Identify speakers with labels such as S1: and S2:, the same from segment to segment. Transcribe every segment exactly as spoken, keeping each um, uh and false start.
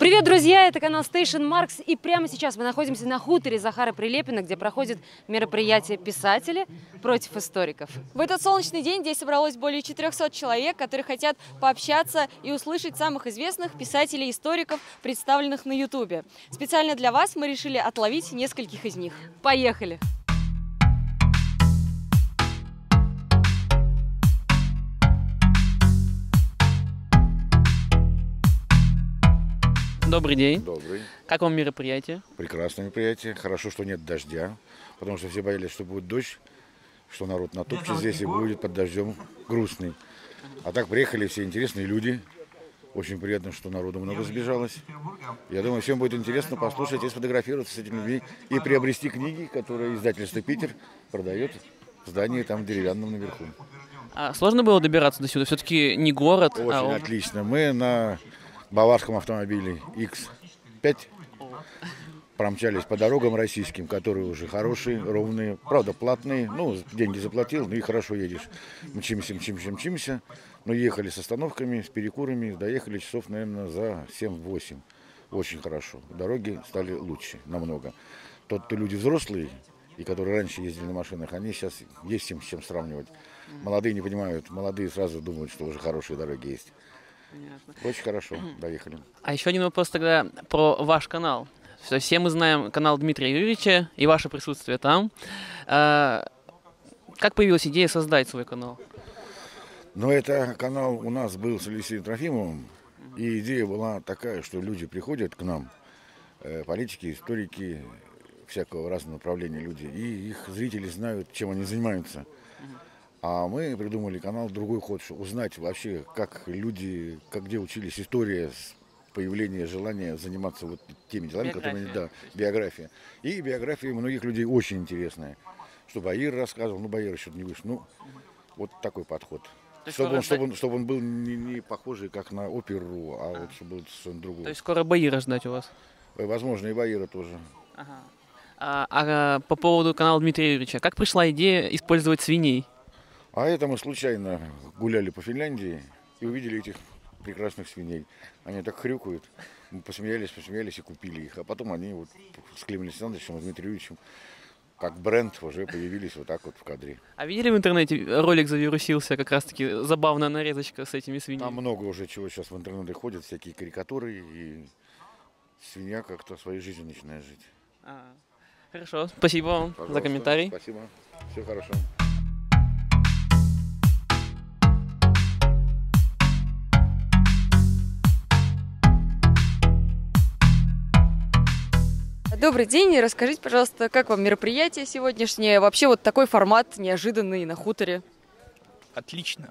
S1: Привет, друзья! Это канал Station Marks, и прямо сейчас мы находимся на хуторе Захара Прилепина, где проходит мероприятие «Писатели против историков».
S2: В этот солнечный день здесь собралось более четырёхсот человек, которые хотят пообщаться и услышать самых известных писателей и историков, представленных на ютубе. Специально для вас мы решили отловить нескольких из них.
S1: Поехали!
S3: Добрый день.
S4: Добрый.
S3: Как вам мероприятие?
S4: Прекрасное мероприятие. Хорошо, что нет дождя, потому что все боялись, что будет дождь, что народ натопчет здесь и будет под дождем грустный. А так приехали все интересные люди. Очень приятно, что народу много сбежалось. Я думаю, всем будет интересно послушать и сфотографироваться с этими людьми и приобрести книги, которые издательство «Питер» продает в здании там деревянном наверху.
S3: А сложно было добираться до сюда? Все-таки не город.
S4: Очень
S3: а...
S4: отлично. Мы на баварском автомобиле икс пять промчались по дорогам российским, которые уже хорошие, ровные, правда платные. Ну, деньги заплатил, ну и хорошо едешь. Мчимся, мчимся, мчимся. Но ехали с остановками, с перекурами, доехали часов, наверное, за семь-восемь. Очень хорошо. Дороги стали лучше намного. Тот, кто люди взрослые, и которые раньше ездили на машинах, они сейчас есть с чем сравнивать. Молодые не понимают, молодые сразу думают, что уже хорошие дороги есть.
S3: Понятно.
S4: Очень хорошо, доехали.
S3: А еще один вопрос тогда про ваш канал. Все мы знаем канал Дмитрия Юрьевича и ваше присутствие там. А, как появилась идея создать свой канал?
S4: Ну, это канал у нас был с Алексеем Трофимовым, и идея была такая, что люди приходят к нам, э, политики, историки, всякого разного направления люди, и их зрители знают, чем они занимаются. А мы придумали канал «Другой ход», чтобы узнать вообще, как люди, как где учились, история, появление желания заниматься вот теми делами, которые... Да, биография. И биография многих людей очень интересная. Что Баир рассказывал, ну, Баир еще не вышел. Ну, вот такой подход. Чтобы он, чтобы, он, чтобы он был не, не похожий, как на оперу, а, а. вот чтобы был совершенно другой.
S3: То есть скоро Баира ждать у вас?
S4: Возможно, и Баира тоже.
S3: Ага. А, а по поводу канала Дмитрия Юрьевича, как пришла идея использовать свиней?
S4: А это мы случайно гуляли по Финляндии и увидели этих прекрасных свиней. Они так хрюкают. Мы посмеялись, посмеялись и купили их. А потом они вот с Климом Александровичем и Дмитрием Юрьевичем как бренд уже появились вот так вот в кадре.
S3: А видели в интернете, ролик завирусился, как раз-таки забавная нарезочка с этими свиньями?
S4: Там много уже чего сейчас в интернете ходят, всякие карикатуры, и свинья как-то своей жизнью начинает жить.
S3: А, хорошо, спасибо вам. Пожалуйста, за комментарий.
S4: Спасибо, все хорошо.
S2: Добрый день, расскажите, пожалуйста, как вам мероприятие сегодняшнее, вообще вот такой формат неожиданный на хуторе?
S5: Отлично.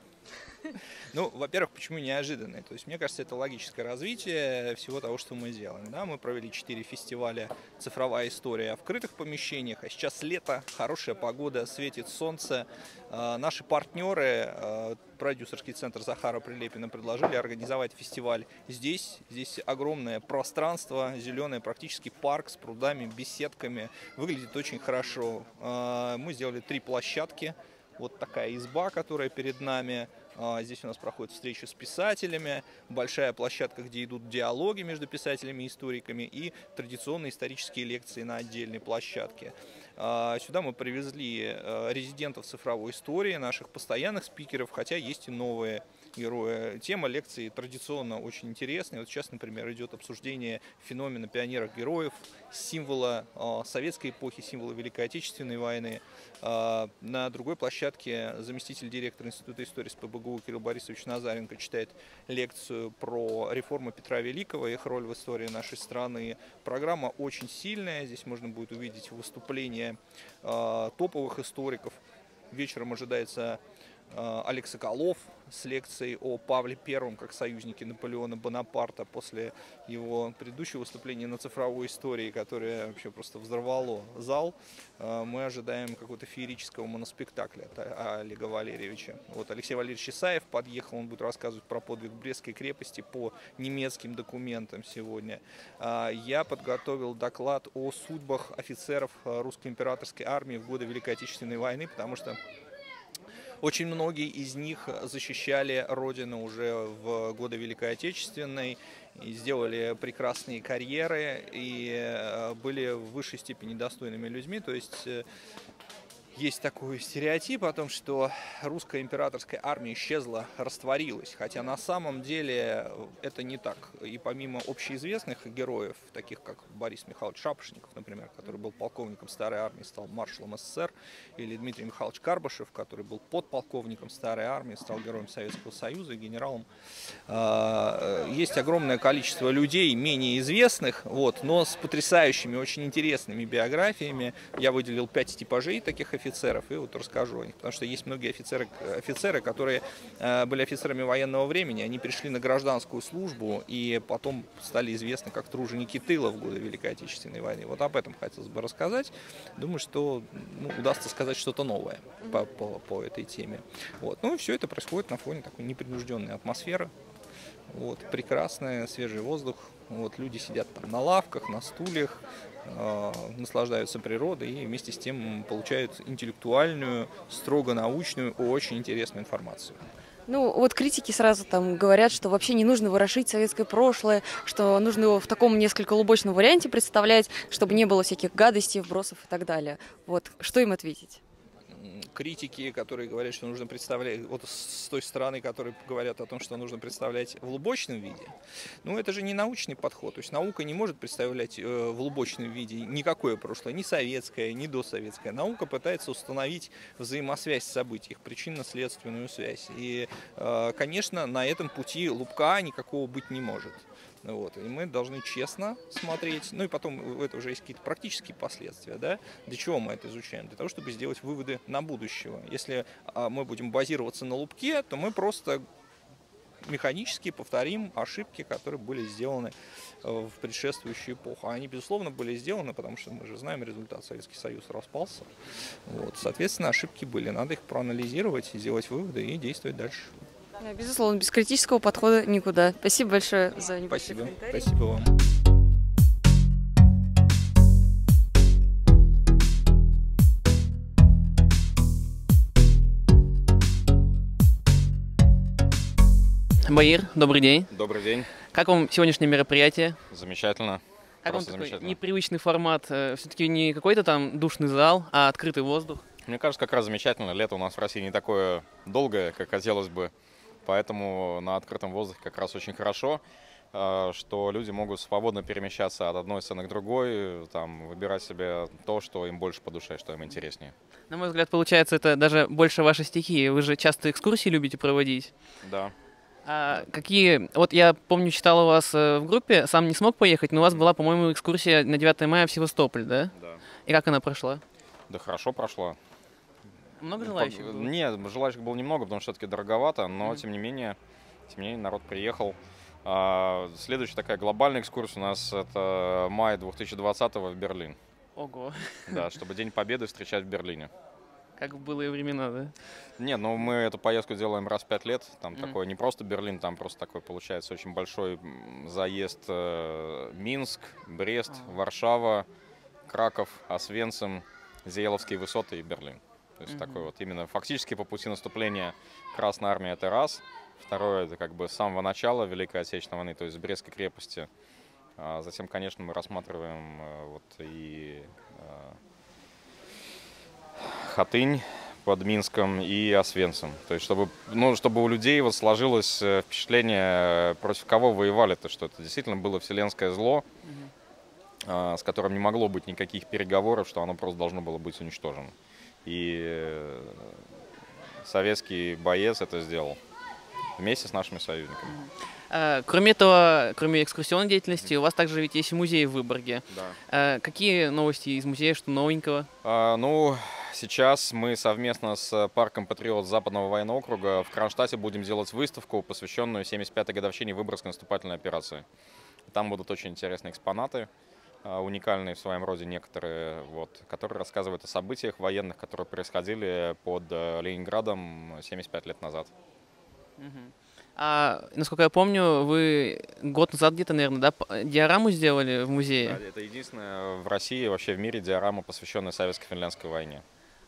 S5: Ну, во-первых, почему неожиданный? То есть, мне кажется, это логическое развитие всего того, что мы делаем. Да? Мы провели четыре фестиваля «Цифровая история» в открытых помещениях, а сейчас лето, хорошая погода, светит солнце. Э, наши партнеры, э, продюсерский центр Захара Прилепина, предложили организовать фестиваль здесь. Здесь огромное пространство, зеленое, практически парк с прудами, беседками. Выглядит очень хорошо. Э, мы сделали три площадки. Вот такая изба, которая перед нами. Здесь у нас проходят встречи с писателями, большая площадка, где идут диалоги между писателями и историками, и традиционные исторические лекции на отдельной площадке. Сюда мы привезли резидентов цифровой истории, наших постоянных спикеров, хотя есть и новые герои. Тема лекции традиционно очень интересная. Вот сейчас, например, идет обсуждение феномена пионеров-героев, символа советской эпохи, символа Великой Отечественной войны. На другой площадке заместитель директора Института истории СПбГУ Кирилл Борисович Назаренко читает лекцию про реформу Петра Великого и их роль в истории нашей страны. Программа очень сильная. Здесь можно будет увидеть выступления топовых историков. Вечером ожидается Олег Соколов с лекцией о Павле Первом как союзнике Наполеона Бонапарта после его предыдущего выступления на цифровой истории, которое вообще просто взорвало зал. Мы ожидаем какого-то феерического моноспектакля от Олега Валерьевича. Вот Алексей Валерьевич Исаев подъехал, он будет рассказывать про подвиг Брестской крепости по немецким документам сегодня. Я подготовил доклад о судьбах офицеров русской императорской армии в годы Великой Отечественной войны, потому что Очень многие из них защищали Родину уже в годы Великой Отечественной, и сделали прекрасные карьеры и были в высшей степени достойными людьми. То есть есть такой стереотип о том, что русская императорская армия исчезла, растворилась, хотя на самом деле это не так. И помимо общеизвестных героев, таких как Борис Михайлович Шапошников, например, который был полковником старой армии, стал маршалом СССР, или Дмитрий Михайлович Карбышев, который был подполковником старой армии, стал героем Советского Союза и генералом. Есть огромное количество людей, менее известных, вот, но с потрясающими, очень интересными биографиями. Я выделил пять типажей таких офицеров. офицеров, и вот расскажу о них, потому что есть многие офицеры, офицеры которые э, были офицерами военного времени, они пришли на гражданскую службу и потом стали известны как труженики тыла в годы Великой Отечественной войны. Вот об этом хотелось бы рассказать. Думаю, что ну, удастся сказать что-то новое по, по, по этой теме. Вот. Ну и все это происходит на фоне такой непринужденной атмосферы. Вот, прекрасный свежий воздух. Вот, люди сидят там на лавках, на стульях, э, наслаждаются природой и вместе с тем получают интеллектуальную, строго научную, очень интересную информацию.
S2: Ну, вот критики сразу там говорят, что вообще не нужно ворошить советское прошлое, что нужно его в таком несколько лубочном варианте представлять, чтобы не было всяких гадостей, вбросов и так далее. Вот, что им ответить?
S5: Критики, которые говорят, что нужно представлять, вот с той стороны, которые говорят о том, что нужно представлять в лубочном виде, ну это же не научный подход, то есть наука не может представлять в лубочном виде никакое прошлое, ни советское, ни досоветское. Наука пытается установить взаимосвязь событий, их причинно-следственную связь. И, конечно, на этом пути лубка никакого быть не может. Вот. И мы должны честно смотреть, ну и потом это уже есть какие-то практические последствия, да? Для чего мы это изучаем? Для того, чтобы сделать выводы на будущее. Если а, мы будем базироваться на лубке, то мы просто механически повторим ошибки, которые были сделаны в предшествующую эпоху. Они, безусловно, были сделаны, потому что мы же знаем результат, Советский Союз распался. Вот. Соответственно, ошибки были, надо их проанализировать, сделать выводы и действовать дальше.
S2: Безусловно, без критического подхода никуда. Спасибо большое за небольшой
S5: Спасибо.
S2: комментарий.
S5: Спасибо вам.
S3: Баир, добрый день.
S6: Добрый день.
S3: Как вам сегодняшнее мероприятие?
S6: Замечательно.
S3: Как вам
S6: Просто
S3: такой
S6: замечательно.
S3: непривычный формат? Все-таки не какой-то там душный зал, а открытый воздух?
S6: Мне кажется, как раз замечательно. Лето у нас в России не такое долгое, как хотелось бы. Поэтому на открытом воздухе как раз очень хорошо, что люди могут свободно перемещаться от одной сцены к другой, там, выбирать себе то, что им больше по душе, что им интереснее.
S3: На мой взгляд, получается, это даже больше вашей стихии. Вы же часто экскурсии любите проводить.
S6: Да.
S3: А какие... Вот я помню, читал у вас в группе, сам не смог поехать, но у вас была, по-моему, экскурсия на девятое мая в Севастополь, да?
S6: Да.
S3: И как она прошла?
S6: Да хорошо прошла.
S3: Много желающих было?
S6: Нет, желающих было немного, потому что все-таки дороговато, но mm-hmm. тем не менее, тем не менее народ приехал. А, следующая такая глобальная экскурсия у нас это май две тысячи двадцатого в Берлин.
S3: Ого.
S6: Да, чтобы День Победы встречать в Берлине.
S3: Как в былые времена, да?
S6: Нет, ну мы эту поездку делаем раз в пять лет. Там mm-hmm. такой не просто Берлин, там просто такой получается очень большой заезд э, Минск, Брест, oh. Варшава, Краков, Освенцим, Зиеловские высоты и Берлин. То есть mm-hmm. такой вот именно фактически по пути наступления Красной Армии это раз. Второе это как бы с самого начала Великой Отечественной войны, то есть с Брестской крепости. А затем, конечно, мы рассматриваем э, вот и э, Хатынь под Минском и Освенцим. То есть чтобы, ну, чтобы у людей вот сложилось впечатление, против кого воевали-то, что это действительно было вселенское зло, mm-hmm. э, с которым не могло быть никаких переговоров, что оно просто должно было быть уничтожено. И советский боец это сделал вместе с нашими союзниками.
S3: А, кроме этого, кроме экскурсионной деятельности, у вас также ведь есть музей в Выборге.
S6: Да.
S3: А, какие новости из музея, что новенького?
S6: А, ну, сейчас мы совместно с парком «Патриот» Западного военного округа в Кронштадте будем делать выставку, посвященную семьдесят пятой годовщине Выборгской наступательной операции. Там будут очень интересные экспонаты, уникальные в своем роде некоторые, вот, которые рассказывают о событиях военных, которые происходили под Ленинградом семьдесят пять лет назад.
S3: Uh-huh. А, насколько я помню, вы год назад где-то, наверное, да, диораму сделали в музее?
S6: Да, это единственная в России, вообще в мире диорама, посвященная советско-финляндской войне.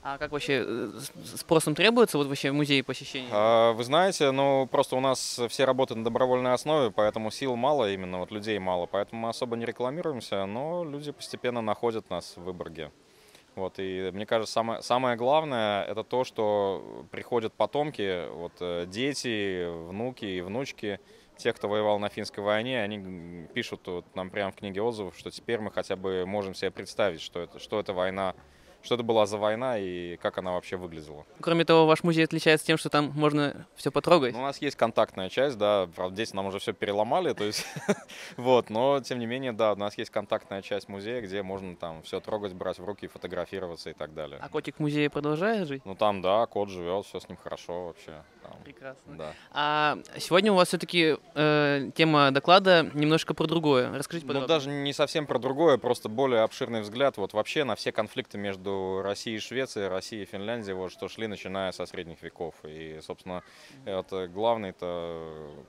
S3: А как вообще э, с- спросом требуется вот вообще в музее посещение?
S6: А, Вы знаете, ну просто у нас все работают на добровольной основе, поэтому сил мало, именно вот людей мало, поэтому мы особо не рекламируемся, но люди постепенно находят нас в Выборге. Вот, и мне кажется, самое, самое главное это то, что приходят потомки, вот, э, дети, внуки и внучки тех, кто воевал на финской войне, они г- пишут вот нам прямо в книге отзывов, что теперь мы хотя бы можем себе представить, что это, что это война, что это была за война и как она вообще выглядела.
S3: Кроме того, ваш музей отличается тем, что там можно все потрогать.
S6: Ну, у нас есть контактная часть, да, правда, здесь нам уже все переломали, то есть, вот, но, тем не менее, да, у нас есть контактная часть музея, где можно там все трогать, брать в руки, фотографироваться и так далее.
S3: А котик в музее продолжает жить?
S6: Ну, там, да, кот живет, все с ним хорошо вообще. Там,
S3: Прекрасно.
S6: да.
S3: А сегодня у вас все-таки э, тема доклада немножко про другое. Расскажите
S6: Ну,
S3: подробнее.
S6: даже не совсем про другое, просто более обширный взгляд вот вообще на все конфликты между Россией и Швецией, Россией и Финляндией, вот что шли, начиная со средних веков. И, собственно, это главный-то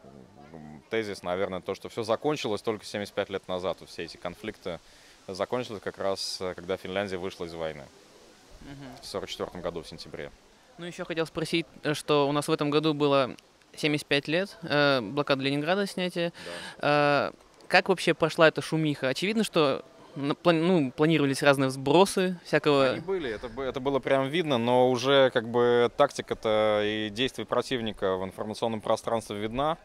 S6: тезис, наверное, то, что все закончилось только семьдесят пять лет назад, вот все эти конфликты закончились как раз, когда Финляндия вышла из войны
S3: Мгм.
S6: в сорок четвёртом году, в сентябре.
S3: Ну, еще хотел спросить, э, что у нас в этом году было семьдесят пять лет э, блокады Ленинграда, снятия.
S6: Да.
S3: Э, как вообще прошла эта шумиха? Очевидно, что на- плани- ну, планировались разные сбросы всякого.
S6: Они были, это, бы- это было прям видно, но уже как бы тактика-то и действия противника в информационном пространстве видна.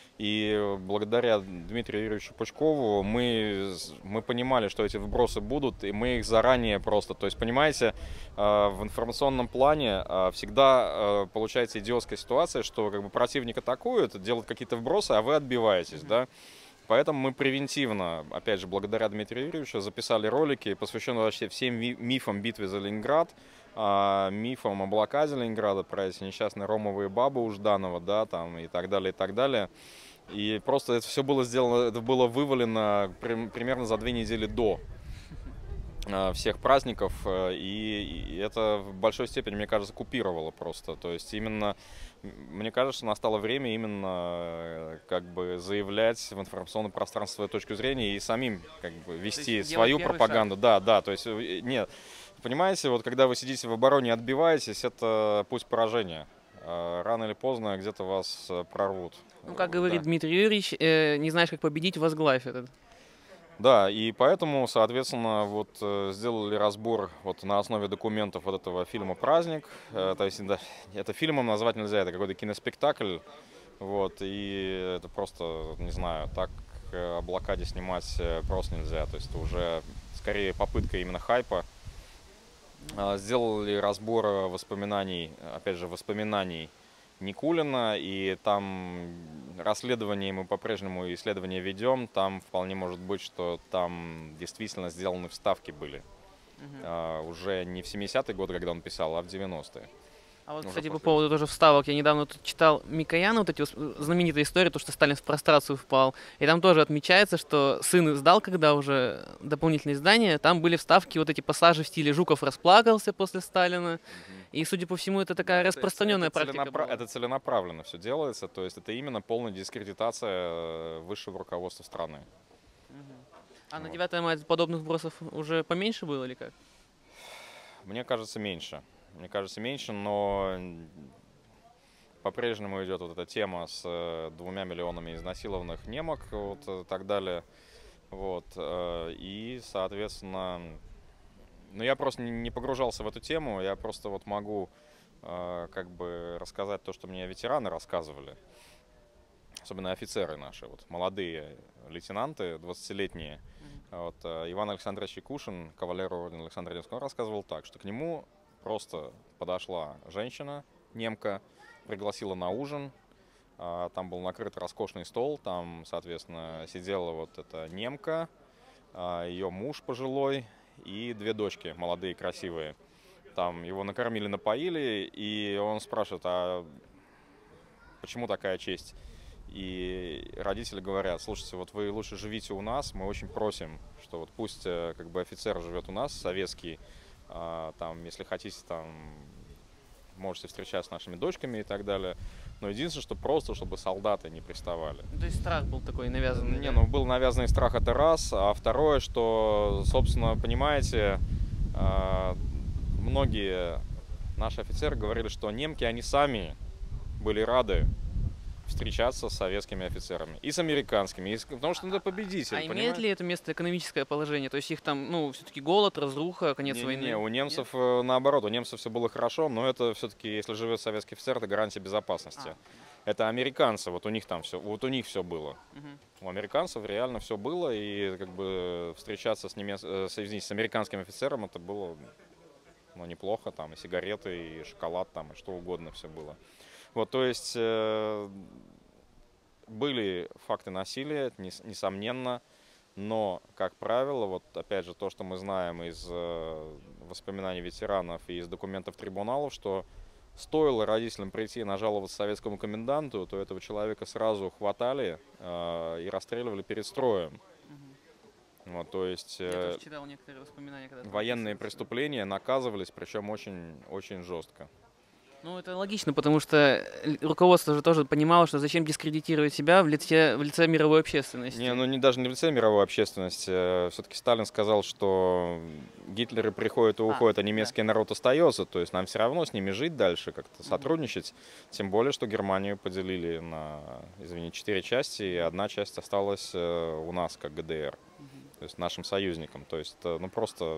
S6: И благодаря Дмитрию Юрьевичу Пучкову мы, с- мы понимали, что эти вбросы будут, и мы их заранее просто... То есть, понимаете, э, в информационном плане э, всегда э, получается идиотская ситуация, что как бы противник атакует, делает какие-то вбросы, а вы отбиваетесь, да? Поэтому мы превентивно, опять же, благодаря Дмитрию Юрьевичу, записали ролики, посвященные вообще всем ми- мифам битвы за Ленинград, а, мифам о блокаде Ленинграда, про эти несчастные ромовые бабы у Жданова, да, там, и так далее, и так далее. И просто это все было сделано, это было вывалено прим- примерно за две недели до э, всех праздников, э, и, и это в большой степени, мне кажется, купировало просто. То есть именно, м, мне кажется, настало время именно э, как бы заявлять в информационном пространстве свою точку зрения и самим как бы вести
S3: есть
S6: свою
S3: делать первый
S6: пропаганду. Да, да, то есть э, нет. Понимаете, вот когда вы сидите в обороне и отбиваетесь, это путь поражения. Э, Рано или поздно где-то вас э, прорвут.
S3: Ну, как
S6: Да.
S3: говорит Дмитрий Юрьевич, э, не знаешь, как победить, возглавь этот.
S6: Да, и поэтому, соответственно, вот э, сделали разбор вот на основе документов вот этого фильма «Праздник». Э, то есть да, это фильмом назвать нельзя, это какой-то киноспектакль. Вот, и это просто, не знаю, так э, о блокаде снимать э, просто нельзя. То есть это уже скорее попытка именно хайпа. А, Сделали разбор э, воспоминаний, опять же, воспоминаний Никулина, и там расследование мы по-прежнему исследование ведем, там вполне может быть, что там действительно сделаны вставки были. А, уже не в семидесятые годы, когда он писал, а в девяностые.
S3: А вот,
S6: Уже
S3: кстати, по
S6: после.
S3: поводу тоже вставок, я недавно тут читал Микояна, вот эти вос- знаменитые истории, то, что Сталин в прострацию впал, и там тоже отмечается, что сын сдал, когда уже дополнительные издания, там были вставки, вот эти пассажи в стиле «Жуков расплакался после Сталина», и, судя по всему, это такая
S6: Это-
S3: распространенная
S6: это
S3: практика
S6: целенапра-
S3: была.
S6: Это целенаправленно все делается, то есть это именно полная дискредитация э, высшего руководства страны.
S3: А на
S6: вот.
S3: девятое мая подобных вбросов уже поменьше было или как?
S6: Мне кажется, меньше. Мне кажется, меньше, но по-прежнему идет вот эта тема с э, двумя миллионами изнасилованных немок, вот и так далее. Вот. э, И, соответственно, ну я просто не не погружался в эту тему, я просто вот могу э, как бы рассказать то, что мне ветераны рассказывали, особенно офицеры наши, вот молодые лейтенанты, двадцатилетние. Вот, э, Иван Александрович Якушин, кавалер ордена Александра Невского, рассказывал так, что к нему просто подошла женщина, немка, пригласила на ужин. а, Там был накрыт роскошный стол, там, соответственно, сидела вот эта немка, а, ее муж пожилой и две дочки молодые, красивые. Там его накормили, напоили, и он спрашивает, а почему такая честь? И родители говорят, слушайте, вот вы лучше живите у нас, мы очень просим, что вот пусть э, как бы офицер живет у нас, советский, а, там, если хотите, там, можете встречаться с нашими дочками и так далее. Но единственное, что просто, чтобы солдаты не приставали.
S3: То есть страх был такой навязанный.
S6: Не,
S3: да?
S6: ну был навязанный страх, это раз. А второе, что, собственно, понимаете, а, многие наши офицеры говорили, что немки, они сами были рады встречаться с советскими офицерами и с американскими, и с... потому что это победитель.
S3: А
S6: понимаешь?
S3: имеет ли это место экономическое положение? То есть их там, ну, все-таки голод, разруха, конец
S6: не,
S3: войны?
S6: Не, у немцев Нет? наоборот, у немцев все было хорошо, но это все-таки, если живет советский офицер, это гарантия безопасности. А. Это американцы, вот у них там все, вот у них все было. Угу. У американцев реально все было, и как бы встречаться с, немец... с, с американским офицером это было, ну, неплохо, там и сигареты, и шоколад, там, и что угодно все было. Вот, то есть э, были факты насилия, несомненно, но, как правило, вот опять же то, что мы знаем из э, воспоминаний ветеранов и из документов трибуналов, что стоило родителям прийти и нажаловаться советскому коменданту, то этого человека сразу хватали э, и расстреливали перед строем. Угу. Вот, то есть э,
S3: Я тоже читал некоторые воспоминания, когда
S6: военные преступления наказывались, причем очень, очень жестко.
S3: Ну, это логично, потому что руководство же тоже понимало, что зачем дискредитировать себя в лице, в лице мировой общественности.
S6: Не, ну не даже не в лице мировой общественности. Все-таки Сталин сказал, что Гитлеры приходят и уходят, а, а немецкий да. народ остается. То есть нам все равно с ними жить дальше, как-то сотрудничать. Mm-hmm. Тем более, что Германию поделили на, извини, четыре части, и одна часть осталась у нас, как ГДР. Mm-hmm. То есть нашим союзникам. То есть, ну просто...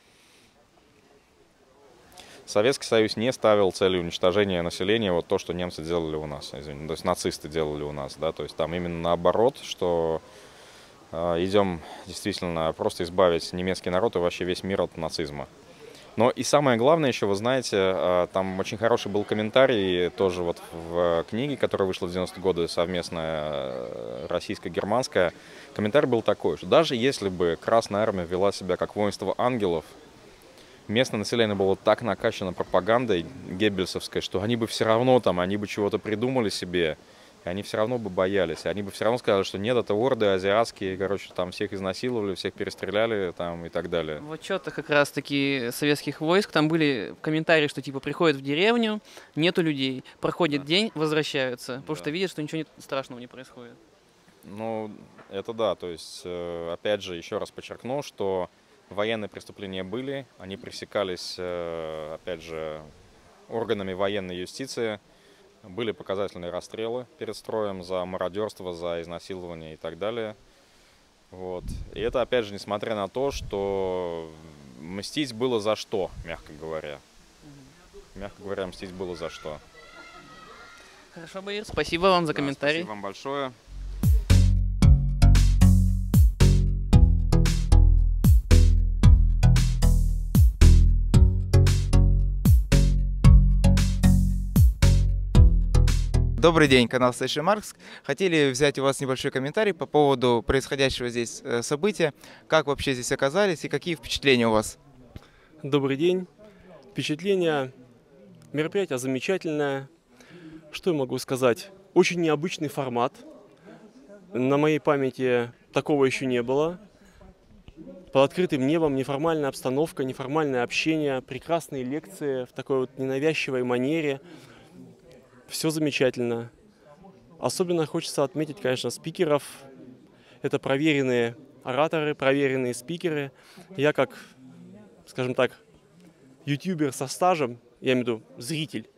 S6: Советский Союз не ставил целью уничтожения населения, вот то, что немцы делали у нас, извините, то есть нацисты делали у нас, да, то есть там именно наоборот, что э, идем действительно просто избавить немецкий народ и вообще весь мир от нацизма. Но и самое главное еще, вы знаете, э, там очень хороший был комментарий тоже вот в книге, которая вышла в девяностые годы, совместная российско-германская, комментарий был такой, что даже если бы Красная Армия вела себя как воинство ангелов, местное население было так накачано пропагандой геббельсовской, что они бы все равно там, они бы чего-то придумали себе, и они все равно бы боялись. И они бы все равно сказали, что нет, это орды азиатские, короче, там всех изнасиловали, всех перестреляли там и так далее.
S3: В отчетах как раз-таки советских войск там были комментарии, что типа приходят в деревню, нету людей, проходит да. день, возвращаются, да. потому что видят, что ничего страшного не происходит.
S6: Ну, это да, то есть, опять же, еще раз подчеркну, что военные преступления были, они пресекались, опять же, органами военной юстиции. Были показательные расстрелы перед строем за мародерство, за изнасилование и так далее. Вот. И это, опять же, несмотря на то, что мстить было за что, мягко говоря. Мягко говоря, мстить было за что.
S3: Хорошо, Баир, спасибо вам за
S6: да,
S3: комментарий.
S6: Спасибо вам большое.
S7: Добрый день, канал Station Marks. Хотели взять у вас небольшой комментарий по поводу происходящего здесь события. Как вообще здесь оказались и какие впечатления у вас?
S8: Добрый день. Впечатление, мероприятие замечательное. Что я могу сказать? Очень необычный формат. На моей памяти такого еще не было. Под открытым небом неформальная обстановка, неформальное общение, прекрасные лекции в такой вот ненавязчивой манере. Все замечательно. Особенно хочется отметить, конечно, спикеров. Это проверенные ораторы, проверенные спикеры. Я как, скажем так, ютубер со стажем, я имею в виду зритель,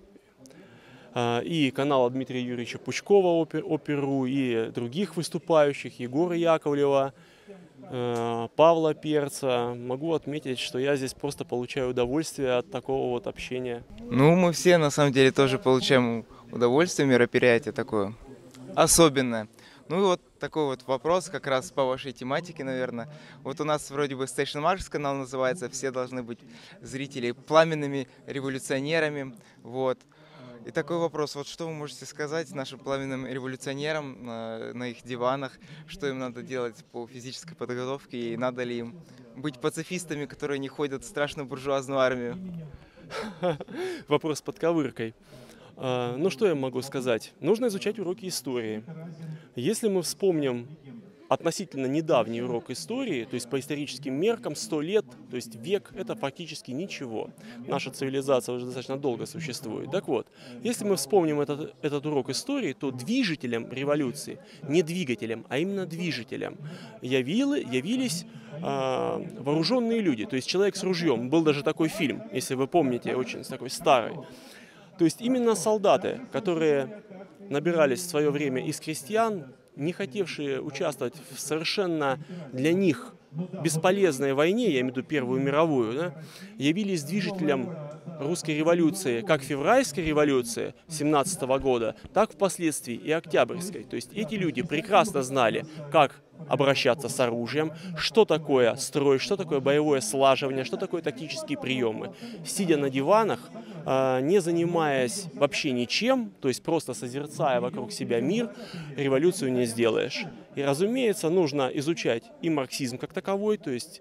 S8: и канала Дмитрия Юрьевича Пучкова Опер.ру, и других выступающих, Егора Яковлева, Павла Перца, могу отметить, что я здесь просто получаю удовольствие от такого вот общения.
S7: Ну, мы все на самом деле тоже получаем удовольствие, мероприятие такое особенное. Ну и вот такой вот вопрос как раз по вашей тематике, наверное. Вот у нас вроде бы Station Marks канал называется, все должны быть зрители пламенными революционерами, вот. И такой вопрос, вот что вы можете сказать нашим пламенным революционерам на, на их диванах, что им надо делать по физической подготовке, и надо ли им быть пацифистами, которые не ходят в страшную буржуазную армию?
S8: Вопрос под ковыркой. Ну что я могу сказать? Нужно изучать уроки истории. Если мы вспомним относительно недавний урок истории, то есть по историческим меркам сто лет, то есть век, это фактически ничего. Наша цивилизация уже достаточно долго существует. Так вот, если мы вспомним этот, этот урок истории, то движителем революции, не двигателем, а именно движителем, явили, явились э, вооруженные люди, то есть человек с ружьем. Был даже такой фильм, если вы помните, очень такой старый. То есть именно солдаты, которые набирались в свое время из крестьян, не хотевшие участвовать в совершенно для них бесполезной войне, я имею в виду Первую мировую, да, явились движителем русской революции, как февральской революции семнадцатого года, так впоследствии и Октябрьской. То есть эти люди прекрасно знали, как обращаться с оружием, что такое строй, что такое боевое слаживание, что такое тактические приемы. Сидя на диванах, не занимаясь вообще ничем, то есть просто созерцая вокруг себя мир, революцию не сделаешь. И, разумеется, нужно изучать и марксизм как таковой, то есть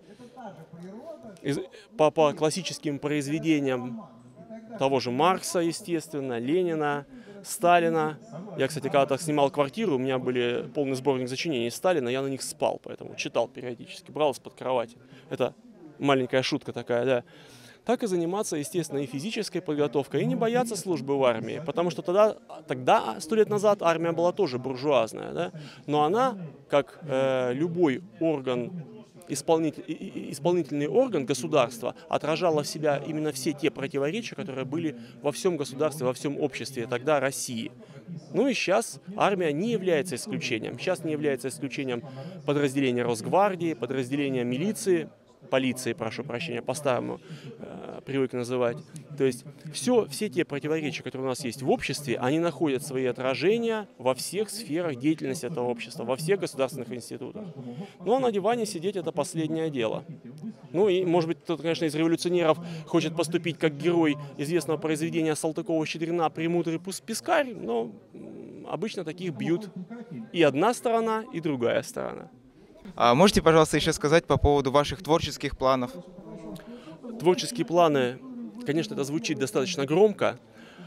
S8: по, по классическим произведениям того же Маркса, естественно, Ленина, Сталина. Я, кстати, когда-то снимал квартиру, у меня были полный сборник сочинений Сталина, я на них спал, поэтому читал периодически, брал из-под кровати. Это маленькая шутка такая, да. Так и заниматься, естественно, и физической подготовкой, и не бояться службы в армии, потому что тогда, тогда сто лет назад, армия была тоже буржуазная, да? Но она, как э, любой орган, исполнитель, исполнительный орган государства, отражала в себя именно все те противоречия, которые были во всем государстве, во всем обществе тогда России. Ну и сейчас армия не является исключением. Сейчас не является исключением подразделения Росгвардии, подразделения милиции, полиции, прошу прощения, по-старому э, привык называть. То есть все, все те противоречия, которые у нас есть в обществе, они находят свои отражения во всех сферах деятельности этого общества, во всех государственных институтах. Ну а на диване сидеть — это последнее дело. Ну и, может быть, кто-то, конечно, из революционеров хочет поступить как герой известного произведения Салтыкова-Щедрина «Премудрый пескарь», но обычно таких бьют и одна сторона, и другая сторона.
S7: А можете, пожалуйста, еще сказать по поводу ваших творческих планов?
S8: Творческие планы, конечно, это звучит достаточно громко.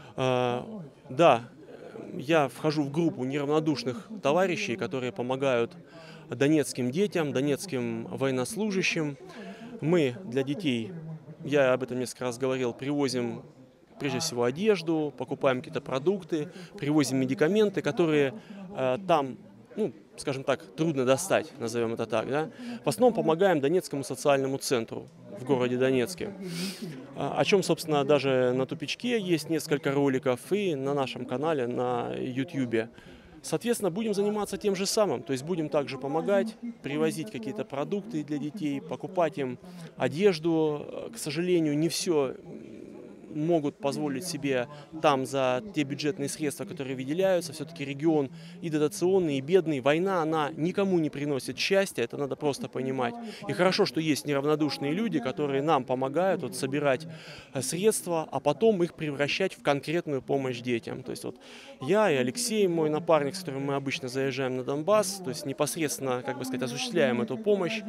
S8: Да, я вхожу в группу неравнодушных товарищей, которые помогают донецким детям, донецким военнослужащим. Мы для детей, я об этом несколько раз говорил, привозим прежде всего одежду, покупаем какие-то продукты, привозим медикаменты, которые там, ну, скажем так, трудно достать, назовем это так, да? В основном помогаем Донецкому социальному центру в городе Донецке, о чем, собственно, даже на Тупичке есть несколько роликов и на нашем канале на ютубе. Соответственно, будем заниматься тем же самым, то есть будем также помогать, привозить какие-то продукты для детей, покупать им одежду. К сожалению, не все могут позволить себе там за те бюджетные средства, которые выделяются. Все-таки регион и дотационный, и бедный. Война, она никому не приносит счастья, это надо просто понимать. И хорошо, что есть неравнодушные люди, которые нам помогают вот, собирать средства, а потом их превращать в конкретную помощь детям. То есть вот я и Алексей, мой напарник, с которым мы обычно заезжаем на Донбасс, то есть непосредственно, как бы сказать, осуществляем эту помощь.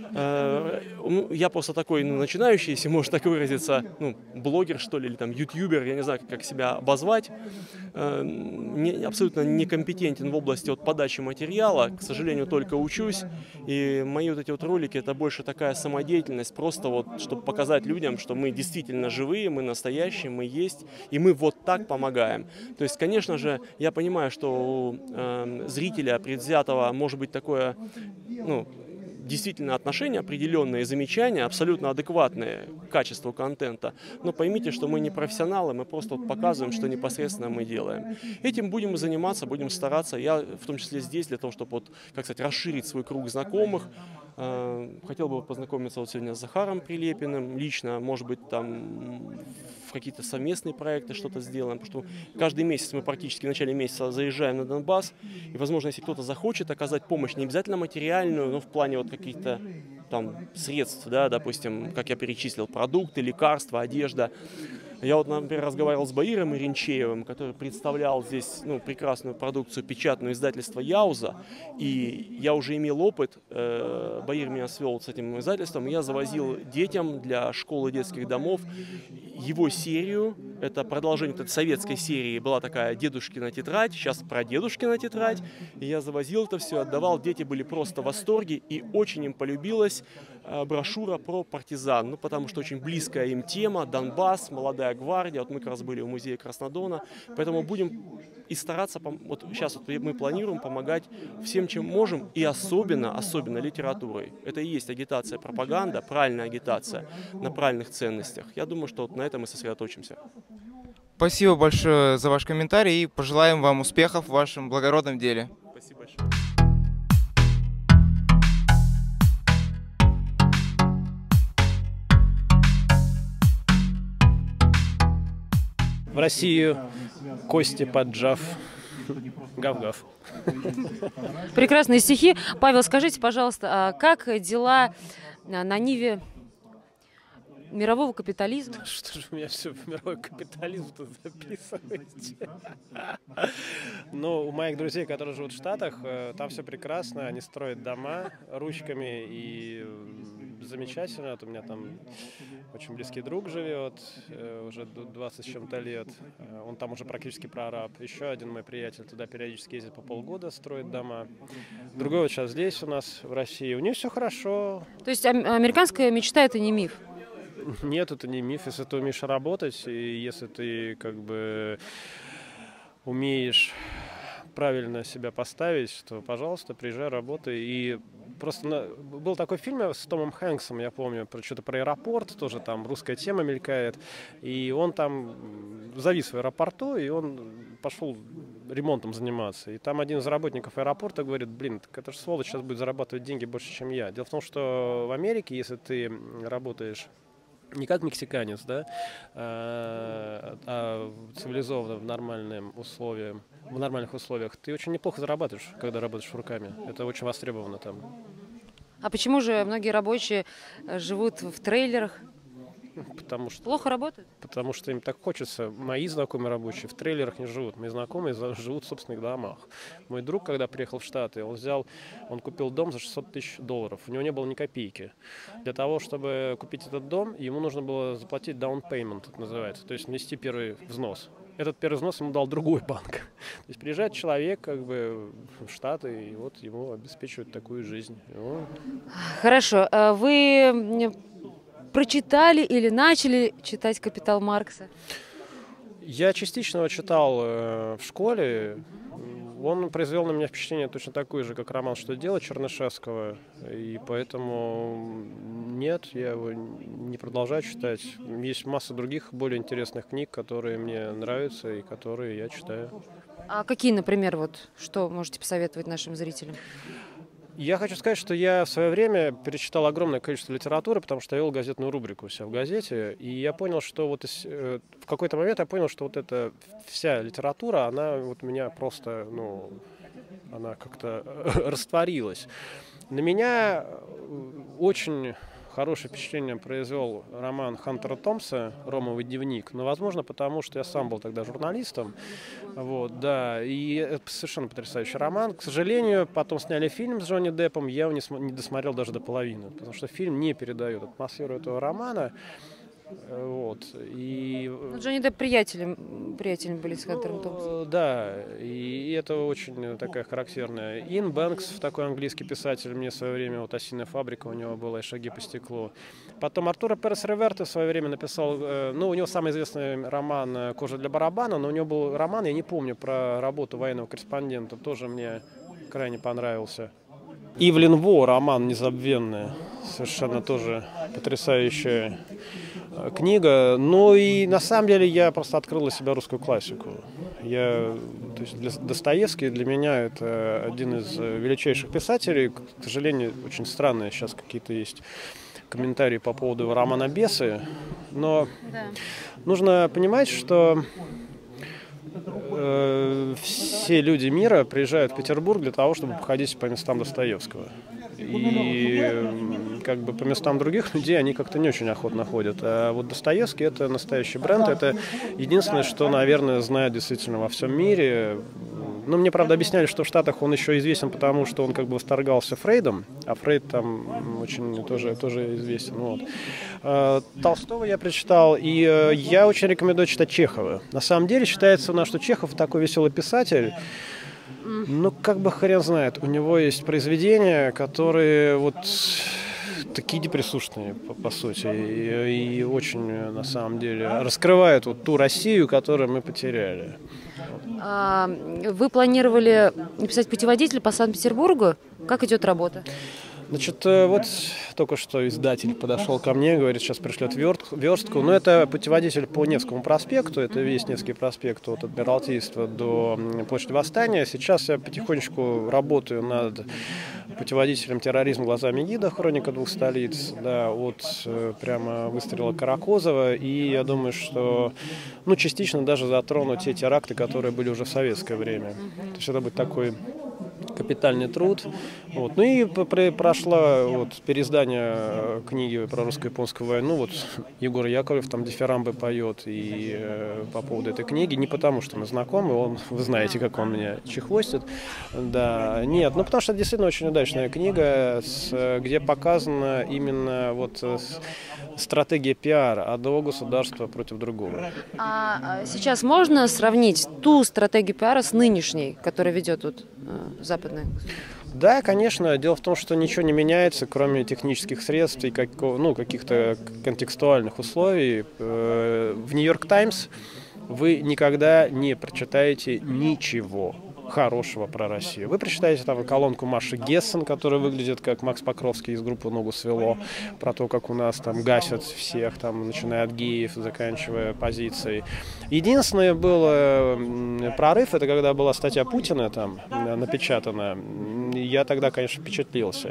S8: Я просто такой ну, начинающий, если можно так выразиться, ну, блогер, что ли, или там ютубер, я не знаю, как себя обозвать, э, не, абсолютно некомпетентен в области вот, подачи материала, к сожалению, только учусь, и мои вот эти вот ролики, это больше такая самодеятельность, просто вот, чтобы показать людям, что мы действительно живые, мы настоящие, мы есть, и мы вот так помогаем. То есть, конечно же, я понимаю, что у э, зрителя предвзятого может быть такое, ну, действительно отношения определенные, замечания, абсолютно адекватные к качеству контента. Но поймите, что мы не профессионалы, мы просто вот показываем, что непосредственно мы делаем. Этим будем заниматься, будем стараться. Я в том числе здесь для того, чтобы вот, как сказать, расширить свой круг знакомых. Хотел бы познакомиться вот сегодня с Захаром Прилепиным лично, может быть, там в какие-то совместные проекты что-то сделаем, потому что каждый месяц мы практически в начале месяца заезжаем на Донбасс, и, возможно, если кто-то захочет оказать помощь, не обязательно материальную, но в плане вот каких-то там средств, да, допустим, как я перечислил, продукты, лекарства, одежда. Я вот, например, разговаривал с Баиром Иринчеевым, который представлял здесь ну, прекрасную продукцию печатного издательства Яуза, и я уже имел опыт, э, Баир меня свел с этим издательством, и я завозил детям для школы детских домов его серию Это продолжение этой советской серии. Была такая «Дедушкина тетрадь», сейчас про «Дедушкина тетрадь». И я завозил это все, отдавал. Дети были просто в восторге. И очень им полюбилась брошюра про партизан. Ну, потому что очень близкая им тема. Донбасс, молодая гвардия. Вот мы как раз были в музее Краснодона. Поэтому будем и стараться, вот сейчас вот мы планируем помогать всем, чем можем. И особенно, особенно литературой. Это и есть агитация, пропаганда, правильная агитация на правильных ценностях. Я думаю, что вот на этом мы сосредоточимся.
S7: Спасибо большое за ваш комментарий и пожелаем вам успехов в вашем благородном деле.
S8: Спасибо большое.
S9: В Россию кости поджав. Гав-гав.
S1: Прекрасные стихи. Павел, скажите, пожалуйста, а как дела на ниве мирового капитализма?
S9: Что же у меня все в мировой капитализм тут записываете? Ну, у моих друзей, которые живут в Штатах, там все прекрасно. Они строят дома ручками и замечательно. Вот у меня там очень близкий друг живет, уже двадцать с чем-то лет. Он там уже практически прораб. Еще один мой приятель туда периодически ездит по полгода, строит дома. Другой вот сейчас здесь у нас, в России. У них все хорошо.
S1: То есть американская мечта – это не миф?
S9: Нет, это не миф. Если ты умеешь работать, и если ты как бы умеешь правильно себя поставить, то, пожалуйста, приезжай, работай. И просто на... был такой фильм с Томом Хэнксом, я помню, про что-то про аэропорт, тоже там русская тема мелькает. И он там завис в аэропорту, и он пошел ремонтом заниматься. И там один из работников аэропорта говорит: блин, так это же сволочь сейчас будет зарабатывать деньги больше, чем я. Дело в том, что в Америке, если ты работаешь не как мексиканец, да, а, а цивилизованно, в нормальном условии, в нормальных условиях, ты очень неплохо зарабатываешь, когда работаешь руками. Это очень востребовано там.
S1: А почему же многие рабочие живут в трейлерах?
S9: Потому что,
S1: плохо работают?
S9: Потому что им так хочется. Мои знакомые рабочие в трейлерах не живут. Мои знакомые живут в собственных домах. Мой друг, когда приехал в Штаты, он взял, он купил дом за шестьсот тысяч долларов. У него не было ни копейки. Для того, чтобы купить этот дом, ему нужно было заплатить down payment, это называется, то есть внести первый взнос. Этот первый взнос ему дал другой банк. То есть приезжает человек как бы в Штаты, и вот ему обеспечивают такую жизнь. Вот.
S1: Хорошо. Вы прочитали или начали читать «Капитал» Маркса?
S9: Я частично его читал э, в школе. Он произвел на меня впечатление точно такое же, как роман «Что делать» Чернышевского. И поэтому нет, я его не продолжаю читать. Есть масса других более интересных книг, которые мне нравятся и которые я читаю.
S1: А какие, например, вот, что можете посоветовать нашим зрителям?
S9: Я хочу сказать, что я в свое время перечитал огромное количество литературы, потому что я вел газетную рубрику у себя в газете, и я понял, что вот в какой-то момент я понял, что вот эта вся литература, она вот меня просто, ну, она как-то растворилась. На меня очень хорошее впечатление произвел роман Хантера Томпса «Ромовый дневник». Но, возможно, потому что я сам был тогда журналистом. Вот, да, и это совершенно потрясающий роман. К сожалению, потом сняли фильм с Джонни Деппом, я его не, см- не досмотрел даже до половины, потому что фильм не передает атмосферу этого романа. Вот, и...
S1: Ну, Джонни Депп приятелем, приятелем были с Хантером Томпсом.
S9: Да, и это очень такая характерная. Ин Бэнкс, такой английский писатель, мне в свое время, вот «Осиная фабрика» у него была, и «Шаги по стеклу». Потом Артуро Перес Реверте в свое время написал, ну, у него самый известный роман «Кожа для барабана», но у него был роман, я не помню, про работу военного корреспондента, тоже мне крайне понравился. Ивлин Во, роман «Незабвенный», совершенно тоже потрясающая книга. Ну и на самом деле я просто открыл для себя русскую классику. Я, то есть для, Достоевский для меня это один из величайших писателей. К сожалению, очень странные сейчас какие-то есть комментарии по поводу его романа «Бесы». Но да. Нужно понимать, что э, все люди мира приезжают в Петербург для того, чтобы походить по местам Достоевского. И как бы по местам других людей они как-то не очень охотно ходят. А вот Достоевский — это настоящий бренд. Это единственное, что, наверное, знают действительно во всем мире. Ну, мне, правда, объясняли, что в Штатах он еще известен, потому что он как бы восторгался Фрейдом, а Фрейд там очень тоже, тоже известен. Вот. Толстого я прочитал, и я очень рекомендую читать Чехова. На самом деле считается у нас, что Чехов такой веселый писатель. Ну, как бы хрен знает. У него есть произведения, которые вот такие депрессушные, по, по сути, и, и очень, на самом деле, раскрывают вот ту Россию, которую мы потеряли.
S1: А, вы планировали написать путеводитель по Санкт-Петербургу? Как идет работа?
S9: Значит, вот только что издатель подошел ко мне, говорит, сейчас пришлет верстку. Но это путеводитель по Невскому проспекту, это весь Невский проспект от Адмиралтейства до площади Восстания. Сейчас я потихонечку работаю над путеводителем «Терроризм глазами гида. Хроника двух столиц», да, от прямо выстрела Каракозова. И я думаю, что ну, частично даже затрону те теракты, которые были уже в советское время. То есть это будет такой капитальный труд. Вот. Ну и прошло вот, переиздание книги про русско-японскую войну. Вот Егор Яковлев там дифирамбы поет и э, по поводу этой книги. Не потому, что мы знакомы, он, вы знаете, как он меня чехвостит. Да, нет, ну потому что это действительно очень удачная книга, с, где показана именно вот стратегия пиара одного государства против другого.
S1: А сейчас можно сравнить ту стратегию пиара с нынешней, которая ведет вот, э, западная?
S9: Да, конечно. Дело в том, что ничего не меняется, кроме технических средств и как, ну, каких-то контекстуальных условий. В «Нью-Йорк Таймс» вы никогда не прочитаете ничего хорошего про Россию. Вы прочитаете там колонку Маши Гессен, которая выглядит как Макс Покровский из группы «Ногу свело», про то, как у нас там гасят всех, там, начиная от геев, заканчивая позицией. Единственное был прорыв, это когда была статья Путина там напечатана. Я тогда, конечно, впечатлился.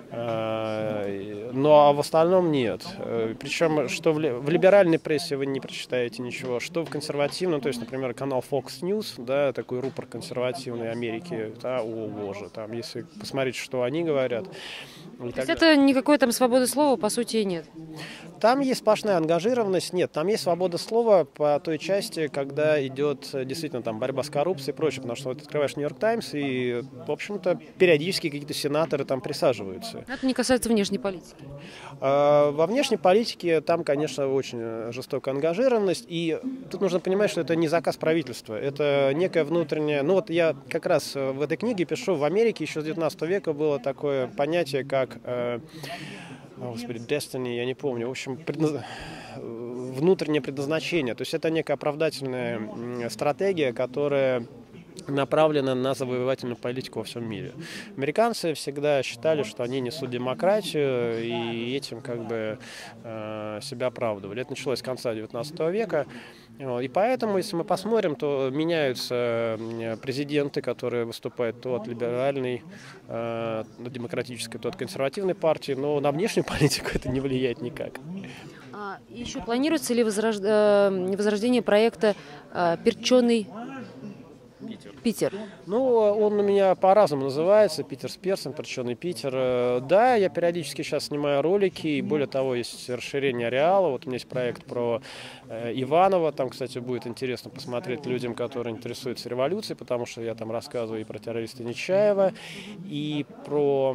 S9: Ну, а в остальном нет. Причем, что в либеральной прессе вы не прочитаете ничего, что в консервативном, то есть, например, канал Fox News, да, такой рупор консервативный Америки, да, о боже, там, если посмотреть, что они говорят.
S1: То есть это никакой там свободы слова, по сути, и нет?
S9: Там есть сплошная ангажированность, нет, там есть свобода слова по той части, когда идет действительно там борьба с коррупцией и прочее, потому что вот открываешь «Нью-Йорк Таймс» и, в общем-то, периодически какие-то сенаторы там присаживаются.
S1: Это не касается внешней политики?
S9: А, во внешней политике там, конечно, очень жестокая ангажированность, и тут нужно понимать, что это не заказ правительства, это некая внутренняя... Ну вот я как раз в этой книге пишу, в Америке еще с девятнадцатого века было такое понятие, как... Господи, Destiny, я не помню. В общем, предназ... внутреннее предназначение. То есть это некая оправдательная стратегия, которая направлена на завоевательную политику во всем мире. Американцы всегда считали, что они несут демократию, и этим как бы э, себя оправдывали. Это началось с конца девятнадцатого века. И поэтому, если мы посмотрим, то меняются президенты, которые выступают то от либеральной, э, демократической, то от консервативной партии, но на внешнюю политику это не влияет никак.
S1: А еще планируется ли возрож... возрождение проекта «Перченый Питер. Питер.
S9: Ну, он у меня по-разному называется. Питер с перцем, перченый Питер. Да, я периодически сейчас снимаю ролики, и более того, есть расширение ареала. Вот у меня есть проект про э, Иванова. Там, кстати, будет интересно посмотреть людям, которые интересуются революцией, потому что я там рассказываю и про террориста Нечаева, и про...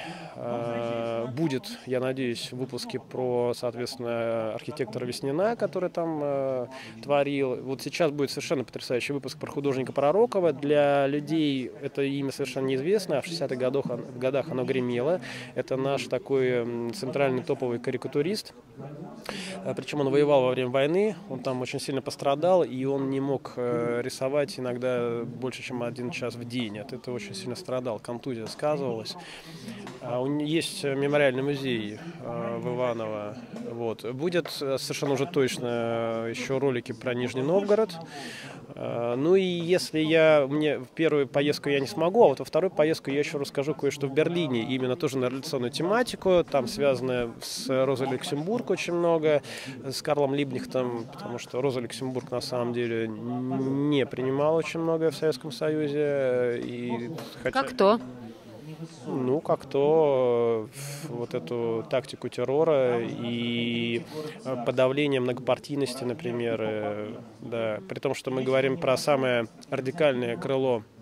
S9: Э, будет, я надеюсь, выпуски про, соответственно, архитектора Веснина, который там э, творил. Вот сейчас будет совершенно потрясающий выпуск про художника Пророкова. Для людей это имя совершенно неизвестно, а в шестидесятых годах, годах оно гремело. Это наш такой центральный топовый карикатурист. Причем он воевал во время войны, он там очень сильно пострадал, и он не мог э, рисовать иногда больше, чем один час в день. От этого очень сильно страдал, контузия сказывалась. А у него есть мемориальный музей э, в Иваново. Вот. Будет совершенно уже точно еще ролики про Нижний Новгород. Э, ну и если я, мне в первую поездку я не смогу, а вот во вторую поездку я еще расскажу кое-что в Берлине, именно тоже на революционную тематику, там связано с Розой Люксембург очень много, с Карлом Либнихтом, потому что Роза Люксембург на самом деле не принимала очень многое в Советском Союзе. И хотя...
S1: Как то?
S9: Ну, как то вот эту тактику террора и подавление многопартийности, например, да, при том, что мы говорим про самое радикальное крыло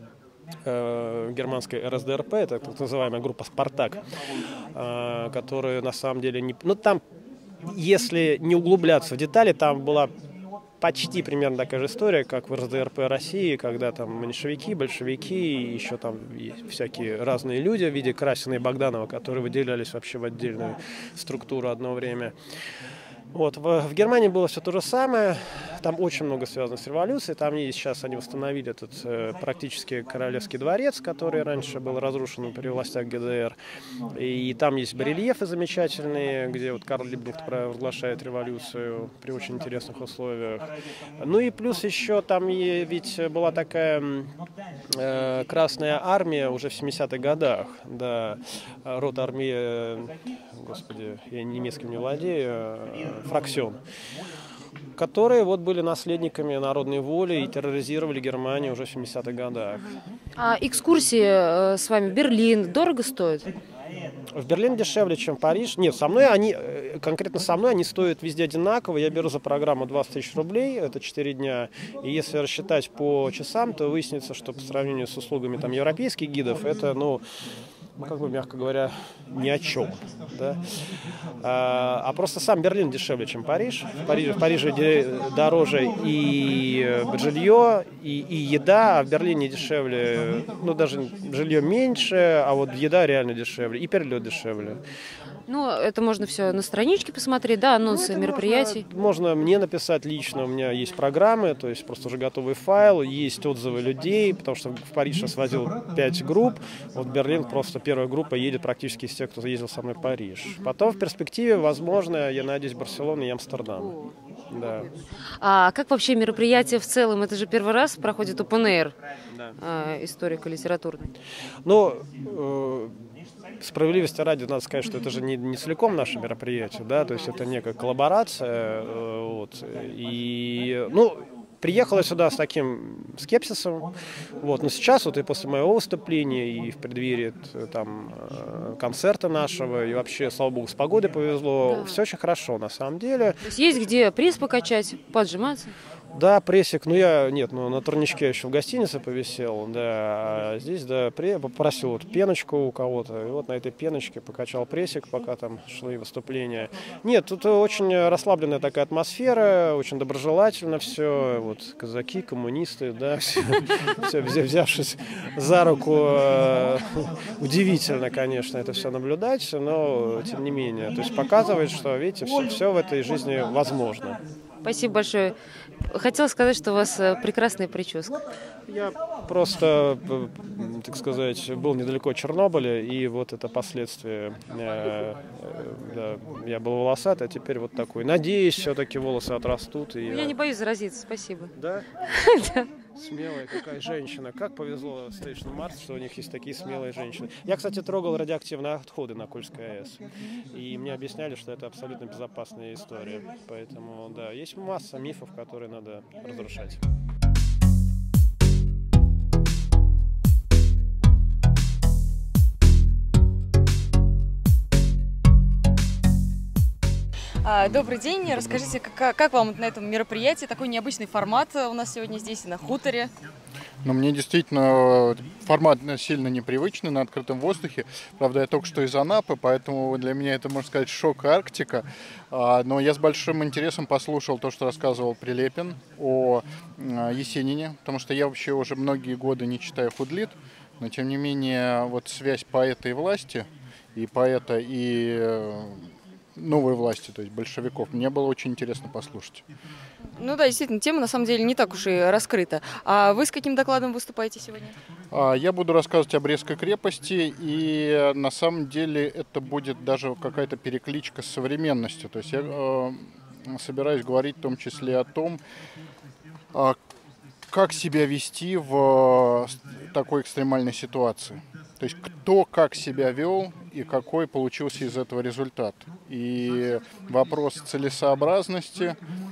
S9: э, германской эр эс дэ эр пэ, это так называемая группа «Спартак», э, которая на самом деле не... Ну, там, если не углубляться в детали, там была почти примерно такая же история, как в эр эс дэ эр пэ России, когда там меньшевики, большевики и еще там есть всякие разные люди в виде Красина и Богданова, которые выделялись вообще в отдельную структуру одно время. Вот, в, в Германии было все то же самое, там очень много связано с революцией, там есть, сейчас они восстановили этот э, практически королевский дворец, который раньше был разрушен при властях гэ дэ эр, и там есть барельефы замечательные, где вот Карл Либкнехт провозглашает революцию при очень интересных условиях. Ну и плюс еще там и, ведь была такая э, Красная армия уже в семидесятых годах, да, род армии, господи, я немецким не владею, фракцион, которые вот были наследниками народной воли и терроризировали Германию уже в семидесятых годах.
S1: А экскурсии э, с вами в Берлин дорого стоят?
S9: В Берлине дешевле, чем Париж. Нет, со мной они, конкретно со мной они стоят везде одинаково. Я беру за программу двадцать тысяч рублей, это четыре дня. И если рассчитать по часам, то выяснится, что по сравнению с услугами там европейских гидов, это, ну, ну, как бы, мягко говоря, ни о чем. Да? А, а просто сам Берлин дешевле, чем Париж. В Париже, в Париже дороже и жилье, и, и еда, а в Берлине дешевле, ну, даже жилье меньше, а вот еда реально дешевле, и перелет дешевле.
S1: Ну, это можно все на страничке посмотреть, да, анонсы ну, мероприятий.
S9: Можно, можно мне написать лично, у меня есть программы, то есть просто уже готовый файл, есть отзывы людей, потому что в Париж я свозил пять групп, вот в Берлин просто первая группа едет практически из тех, кто ездил со мной в Париж. Потом в перспективе, возможно, я надеюсь, Барселона и Амстердам. Да.
S1: А как вообще мероприятие в целом? Это же первый раз проходит open air,
S9: да.
S1: э, историко-литературный.
S9: Ну, э, справедливости ради, надо сказать, что это же не, не целиком наше мероприятие, да, то есть это некая коллаборация, э, вот, и, ну, приехал я сюда с таким скепсисом, вот, но сейчас вот и после моего выступления, и в преддверии там концерта нашего, и вообще, слава богу, с погодой повезло, да. Все очень хорошо на самом деле.
S1: То есть есть где пресс покачать, поджиматься?
S9: Да, прессик, ну я, нет, ну на турничке еще в гостинице повисел, да, а здесь, да, попросил вот пеночку у кого-то, и вот на этой пеночке покачал прессик, пока там шли выступления. Нет, тут очень расслабленная такая атмосфера, очень доброжелательно все, вот казаки, коммунисты, да, все, все взявшись за руку, удивительно, конечно, это все наблюдать, но тем не менее, то есть показывает, что, видите, все, все в этой жизни возможно.
S1: Спасибо большое. Хотела сказать, что у вас прекрасная прическа.
S9: Я просто, так сказать, был недалеко от Чернобыля, и вот это последствия. Да, я был волосатый, а теперь вот такой. Надеюсь, все-таки волосы отрастут. И...
S1: Я не боюсь заразиться, спасибо.
S9: Да? Смелая какая женщина. Как повезло Station Mars, что у них есть такие смелые женщины. Я, кстати, трогал радиоактивные отходы на Кольской АЭС. И мне объясняли, что это абсолютно безопасная история. Поэтому, да, есть масса мифов, которые надо разрушать.
S2: Добрый день. Расскажите, как, как вам на этом мероприятии? Такой необычный формат у нас сегодня здесь, на хуторе.
S10: Ну, мне действительно формат сильно непривычный на открытом воздухе. Правда, я только что из Анапы, поэтому для меня это, можно сказать, шок Арктика. Но я с большим интересом послушал то, что рассказывал Прилепин о Есенине, потому что я вообще уже многие годы не читаю худлит, но тем не менее вот связь поэта и власти, и поэта и новой власти, то есть большевиков, мне было очень интересно послушать.
S2: Ну да, действительно, тема на самом деле не так уж и раскрыта. А вы с каким докладом выступаете сегодня?
S10: Я буду рассказывать о Брестской крепости, и на самом деле это будет даже какая-то перекличка с современностью. То есть я э, собираюсь говорить в том числе о том, э, как себя вести в такой экстремальной ситуации. То есть кто как себя вел и какой получился из этого результат. И вопрос целесообразности,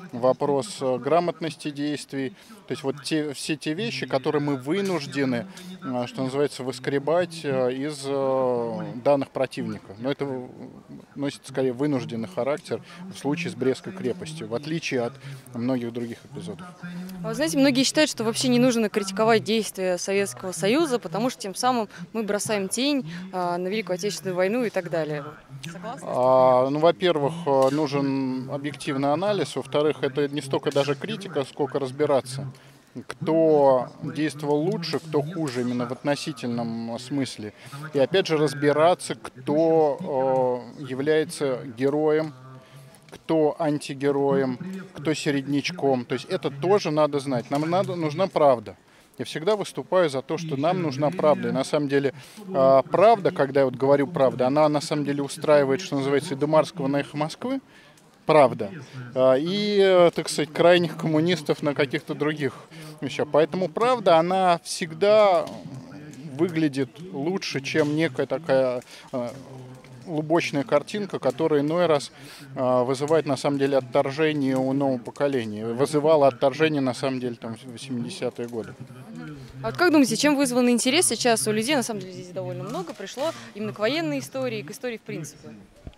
S10: вопрос грамотности действий. То есть вот те, все те вещи, которые мы вынуждены, что называется, выскребать из данных противника. Но это носит скорее вынужденный характер в случае с Брестской крепостью, в отличие от многих других эпизодов.
S2: А вы знаете, многие считают, что вообще не нужно критиковать действия Советского Союза, потому что тем самым мы бросаем тень а, на Великую Отечественную войну и так далее. Согласны?
S10: А, ну, во-первых, нужен объективный анализ, во-вторых, это не столько даже критика, сколько разбираться, кто действовал лучше, кто хуже, именно в относительном смысле. И опять же разбираться, кто э, является героем, кто антигероем, кто середнячком. То есть это тоже надо знать. Нам надо, нужна правда. Я всегда выступаю за то, что нам нужна правда. И на самом деле э, правда, когда я вот говорю правда, она на самом деле устраивает, что называется, и Демарского на «Эхо Москвы», правда, и, так сказать, крайних коммунистов на каких-то других вещах. Поэтому правда, она всегда выглядит лучше, чем некая такая лубочная картинка, которая иной раз вызывает, на самом деле, отторжение у нового поколения. Вызывала отторжение, на самом деле, там, в восьмидесятые годы.
S2: А вот как думаете, чем вызван интерес сейчас у людей? На самом деле здесь довольно много пришло именно к военной истории, к истории в принципе.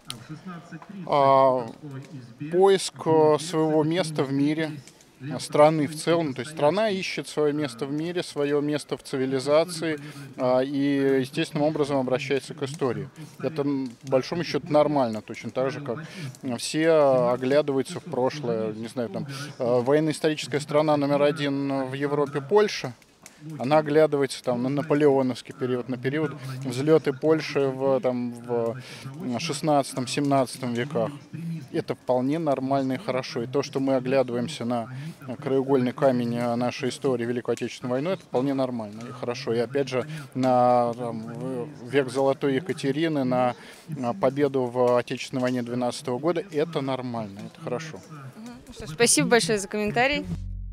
S10: А, поиск своего места в мире, страны в целом. То есть страна ищет свое место в мире, свое место в цивилизации а, и естественным образом обращается к истории. Это, по большому счету, нормально, точно так же, как все оглядываются в прошлое. Не знаю, там, военно-историческая страна номер один в Европе — Польша. Она оглядывается там на наполеоновский период, на период взлеты Польши в, там, в шестнадцатом-семнадцатом веках. Это вполне нормально и хорошо. И то, что мы оглядываемся на краеугольный камень нашей истории, Великой Отечественной войны, это вполне нормально и хорошо. И опять же, на там, век Золотой Екатерины, на победу в Отечественной войне двенадцатого года, это нормально, это хорошо.
S2: Спасибо большое за комментарий.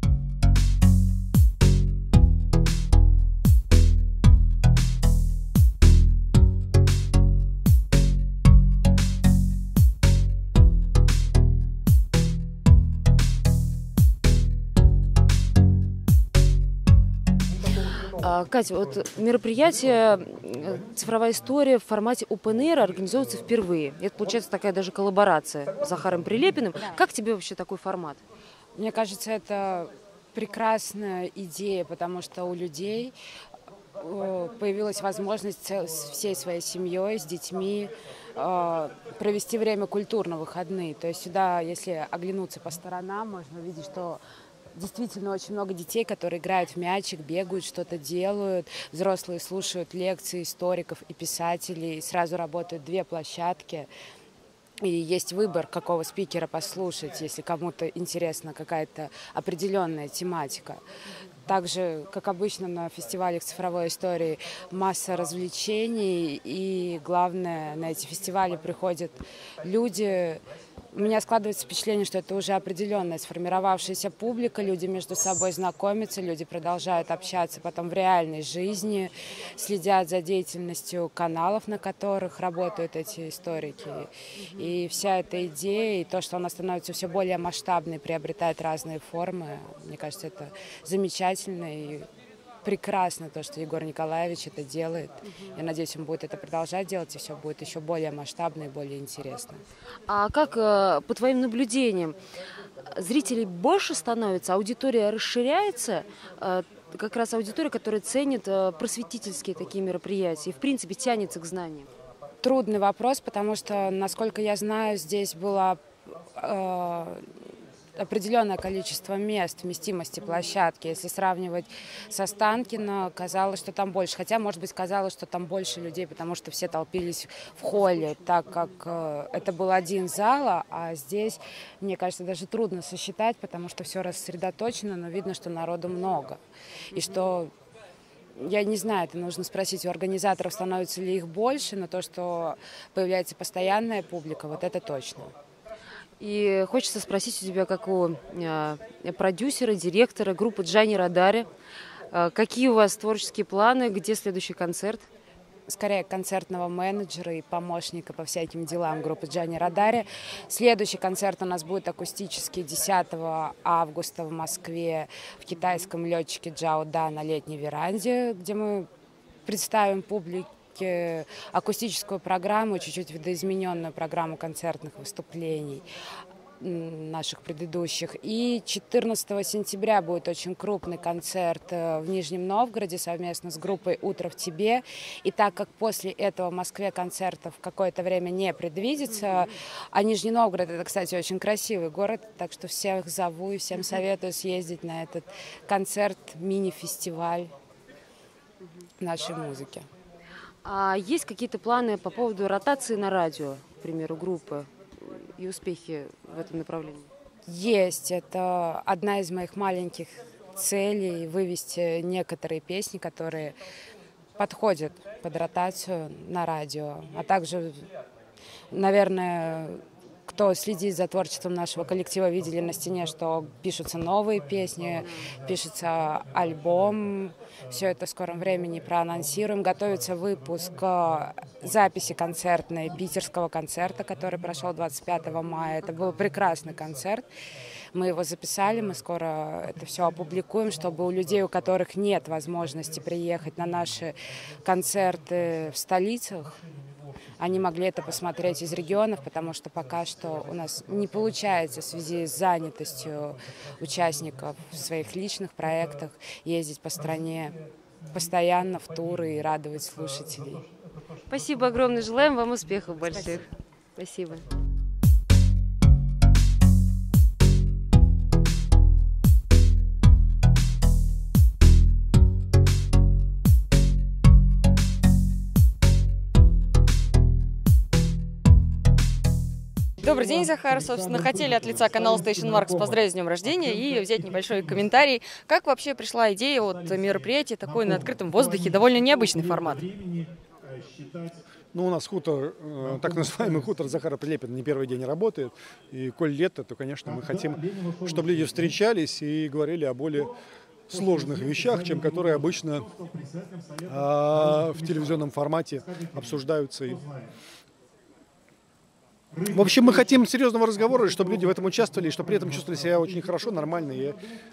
S1: Катя, вот мероприятие «Цифровая история» в формате Open Air организуется впервые. Это, получается, такая даже коллаборация с Захаром Прилепиным. Как тебе вообще такой формат?
S11: Мне кажется, это прекрасная идея, потому что у людей появилась возможность всей своей семьей, с детьми провести время культурно, выходные. То есть сюда, если оглянуться по сторонам, можно увидеть, что действительно очень много детей, которые играют в мячик, бегают, что-то делают. Взрослые слушают лекции историков и писателей. Сразу работают две площадки. И есть выбор, какого спикера послушать, если кому-то интересна какая-то определенная тематика. Также, как обычно, на фестивалях цифровой истории масса развлечений. И главное, на эти фестивали приходят люди. У меня складывается впечатление, что это уже определенная сформировавшаяся публика, люди между собой знакомятся, люди продолжают общаться потом в реальной жизни, следят за деятельностью каналов, на которых работают эти историки. И вся эта идея, и то, что она становится все более масштабной, приобретает разные формы, мне кажется, это замечательно и прекрасно, то, что Егор Николаевич это делает. Я надеюсь, он будет это продолжать делать, и все будет еще более масштабно и более интересно.
S1: А как, по твоим наблюдениям, зрителей больше становится, аудитория расширяется? Как раз аудитория, которая ценит просветительские такие мероприятия и, в принципе, тянется к знаниям?
S11: Трудный вопрос, потому что, насколько я знаю, здесь было определенное количество мест вместимости площадки. Если сравнивать с Останкино, казалось, что там больше. Хотя, может быть, казалось, что там больше людей, потому что все толпились в холле, так как э, это был один зал, а здесь, мне кажется, даже трудно сосчитать, потому что все рассредоточено, но видно, что народу много. И что, я не знаю, это нужно спросить у организаторов, становится ли их больше, но то, что появляется постоянная публика, вот это точно.
S1: И хочется спросить у тебя, как у э, продюсера, директора группы Джани Радари, э, какие у вас творческие планы, где следующий концерт?
S11: скорее концертного менеджера и помощника по всяким делам группы Джани Радари. Следующий концерт у нас будет акустический десятого августа в Москве в китайском летчике Джао Да на летней веранде, где мы представим публике акустическую программу, чуть-чуть видоизмененную программу концертных выступлений наших предыдущих. И четырнадцатого сентября будет очень крупный концерт в Нижнем Новгороде совместно с группой «Утро в тебе». И так как после этого в Москве концертов какое-то время не предвидится, а Нижний Новгород — это, кстати, очень красивый город, так что всех зову и всем советую съездить на этот концерт, мини-фестиваль нашей музыки.
S1: А есть какие-то планы по поводу ротации на радио, к примеру, группы? И успехи в этом направлении?
S11: Есть. Это одна из моих маленьких целей — вывести некоторые песни, которые подходят под ротацию на радио. А также, наверное, кто следит за творчеством нашего коллектива, видели на стене, что пишутся новые песни, пишется альбом. Все это в скором времени проанонсируем. Готовится выпуск записи концертной питерского концерта, который прошел двадцать пятого мая. Это был прекрасный концерт. Мы его записали, мы скоро это все опубликуем, чтобы у людей, у которых нет возможности приехать на наши концерты в столицах, они могли это посмотреть из регионов, потому что пока что у нас не получается в связи с занятостью участников в своих личных проектах ездить по стране постоянно в туры и радовать слушателей.
S1: Спасибо огромное, желаем вам успехов больших. Спасибо. Спасибо.
S2: Добрый день, Захар. Собственно, хотели от лица канала Station Marks поздравить с днем рождения и взять небольшой комментарий. Как вообще пришла идея от мероприятия такой на открытом воздухе? Довольно необычный формат.
S12: Ну, у нас хутор, так называемый хутор Захара Прилепина не первый день работает. И коль лето, то, конечно, мы хотим, чтобы люди встречались и говорили о более сложных вещах, чем которые обычно а, в телевизионном формате обсуждаются. И в общем, мы хотим серьезного разговора, чтобы люди в этом участвовали, и чтобы при этом чувствовали себя очень хорошо, нормально и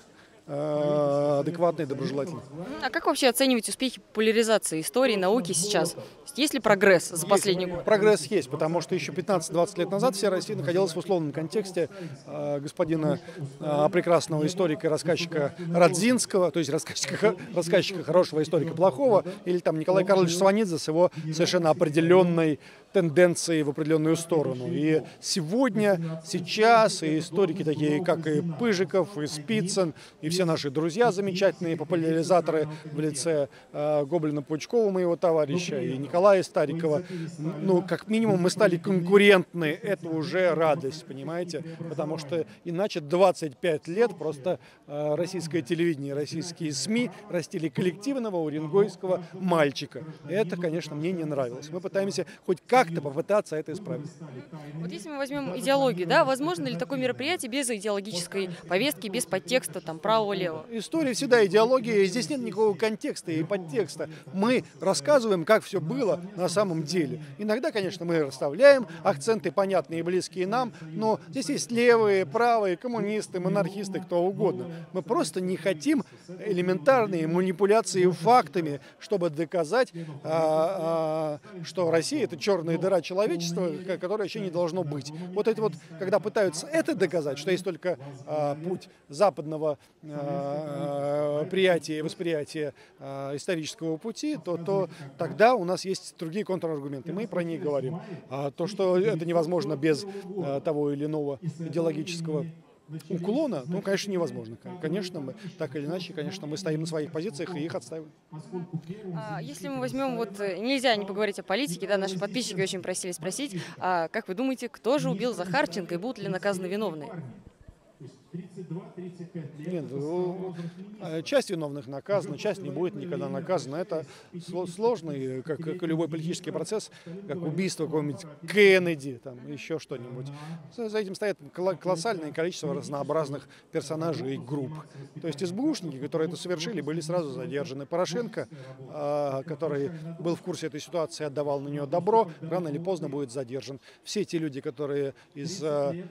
S12: э, адекватно и доброжелательно.
S2: А как вообще оценивать успехи популяризации истории, науки сейчас? Есть ли прогресс за последний год?
S12: Прогресс есть, потому что еще пятнадцать-двадцать лет назад вся Россия находилась в условном контексте э, господина э, прекрасного историка и рассказчика Радзинского, то есть рассказчика, рассказчика хорошего, историка плохого, или там Николай Карлович Сванидзе с его совершенно определенной тенденции в определенную сторону. И сегодня, сейчас и историки такие, как и Пыжиков, и Спицын, и все наши друзья замечательные популяризаторы в лице э, Гоблина-Пучкова, моего товарища, и Николая Старикова, ну, как минимум, мы стали конкурентны. Это уже радость, понимаете? Потому что иначе двадцать пять лет просто э, российское телевидение, российские СМИ растили коллективного уренгойского мальчика. И это, конечно, мне не нравилось. Мы пытаемся хоть как как-то попытаться это исправить.
S2: Вот если мы возьмем идеологию, да, возможно ли такое мероприятие без идеологической повестки, без подтекста там правого-левого?
S12: История всегда идеология, и здесь нет никакого контекста и подтекста. Мы рассказываем, как все было на самом деле. Иногда, конечно, мы расставляем акценты, понятные и близкие нам, но здесь есть левые, правые, коммунисты, монархисты, кто угодно. Мы просто не хотим элементарные манипуляции фактами, чтобы доказать, а, а, что Россия — это черная дыра человечества, которое еще не должно быть. Вот это вот, когда пытаются это доказать, что есть только а, путь западного а, приятия и восприятия а, исторического пути, то, то тогда у нас есть другие контраргументы. Мы про них говорим. А то, что это невозможно без а, того или иного идеологического уклона, ну, конечно, невозможно. Конечно, мы так или иначе, конечно, мы стоим на своих позициях и их отстаиваем.
S2: А если мы возьмем, вот нельзя не поговорить о политике, да, наши подписчики очень просили спросить, а как вы думаете, кто же убил Захарченко и будут ли наказаны виновные?
S12: Нет, часть виновных наказана, часть не будет никогда наказана. Это сложный, как, как и любой политический процесс, как убийство какого-нибудь Кеннеди, там, еще что-нибудь. За этим стоит колоссальное количество разнообразных персонажей и групп. То есть СБУшники, которые это совершили, были сразу задержаны. Порошенко, который был в курсе этой ситуации, отдавал на нее добро, рано или поздно будет задержан. Все те люди, которые из э,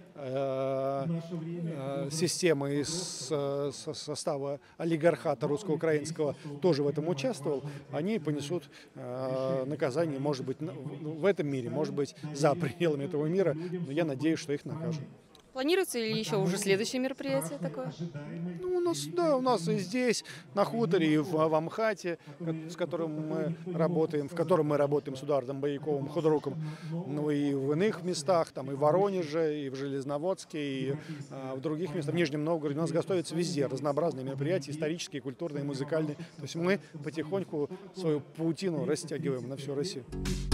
S12: э, системы, из э, состава олигархата русско-украинского тоже в этом участвовал, они понесут э, наказание, может быть, в этом мире, может быть, за пределами этого мира, но я надеюсь, что их накажут.
S2: Планируется или еще уже следующее мероприятие такое?
S12: Ну, у нас, да, у нас и здесь, на хуторе, и в, в Амхате, с которым мы работаем, в котором мы работаем с Эдуардом Бояковым, худруком, ну и в иных местах, там и в Воронеже, и в Железноводске, и а, в других местах, в Нижнем Новгороде. У нас готовятся везде разнообразные мероприятия, исторические, культурные, музыкальные. То есть мы потихоньку свою паутину растягиваем на всю Россию.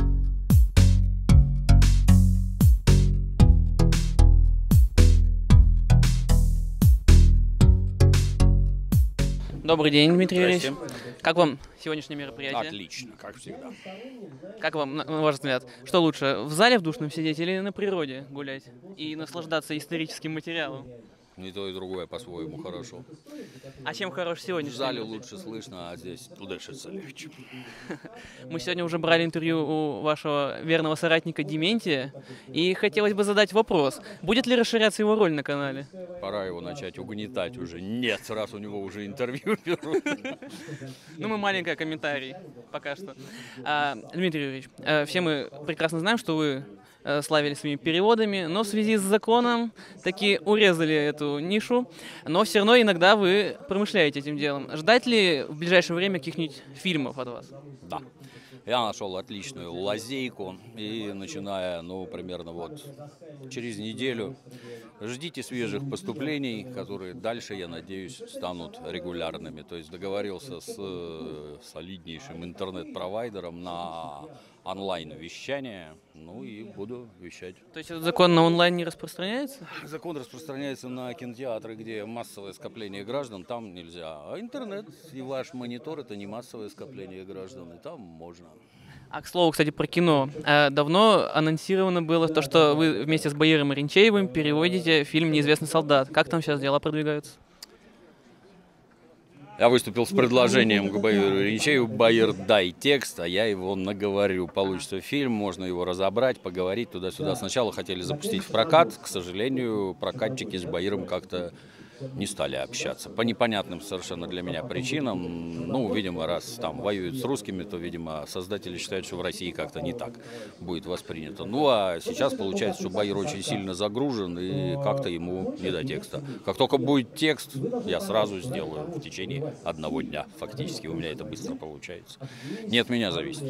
S3: Добрый день, Дмитрий Юрьевич. Как вам сегодняшнее мероприятие?
S13: Отлично, как всегда.
S3: Как вам, на ваш взгляд, что лучше, в зале в душном сидеть или на природе гулять и наслаждаться историческим материалом?
S13: И то, и другое по-своему хорошо.
S3: А чем хорош сегодня?
S13: В зале лучше слышно, а здесь дышится легче.
S3: Мы сегодня уже брали интервью у вашего верного соратника Дементия, и хотелось бы задать вопрос. Будет ли расширяться его роль на канале?
S13: Пора его начать угнетать уже. Нет, раз у него уже интервью берут.
S3: Ну, мы маленький комментарий пока что. А, Дмитрий Юрьевич, все мы прекрасно знаем, что вы славили своими переводами, но в связи с законом таки урезали эту нишу, но все равно иногда вы промышляете этим делом. Ждать ли в ближайшее время каких-нибудь фильмов от вас?
S13: Да. Я нашел отличную лазейку, и начиная, ну, примерно вот через неделю, ждите свежих поступлений, которые дальше, я надеюсь, станут регулярными. То есть договорился с солиднейшим интернет-провайдером на онлайн-вещание, ну и буду вещать.
S3: То есть этот закон на онлайн не распространяется?
S13: Закон распространяется на кинотеатры, где массовое скопление граждан, там нельзя. А интернет и ваш монитор — это не массовое скопление граждан, и там можно.
S3: А, к слову, кстати, про кино. Давно анонсировано было то, что вы вместе с Баиром Иринчеевым переводите фильм «Неизвестный солдат». Как там сейчас дела продвигаются?
S13: Я выступил с предложением к Баиру Иринчееву: Баир, дай текст, а я его наговорю. Получится фильм, можно его разобрать, поговорить туда-сюда. Сначала хотели запустить в прокат, к сожалению, прокатчики с Баиром как-то не стали общаться. По непонятным совершенно для меня причинам. Ну, видимо, раз там воюют с русскими, то, видимо, создатели считают, что в России как-то не так будет воспринято. Ну, а сейчас получается, что Баир очень сильно загружен, и как-то ему не до текста. Как только будет текст, я сразу сделаю в течение одного дня. Фактически у меня это быстро получается. Не от меня зависит.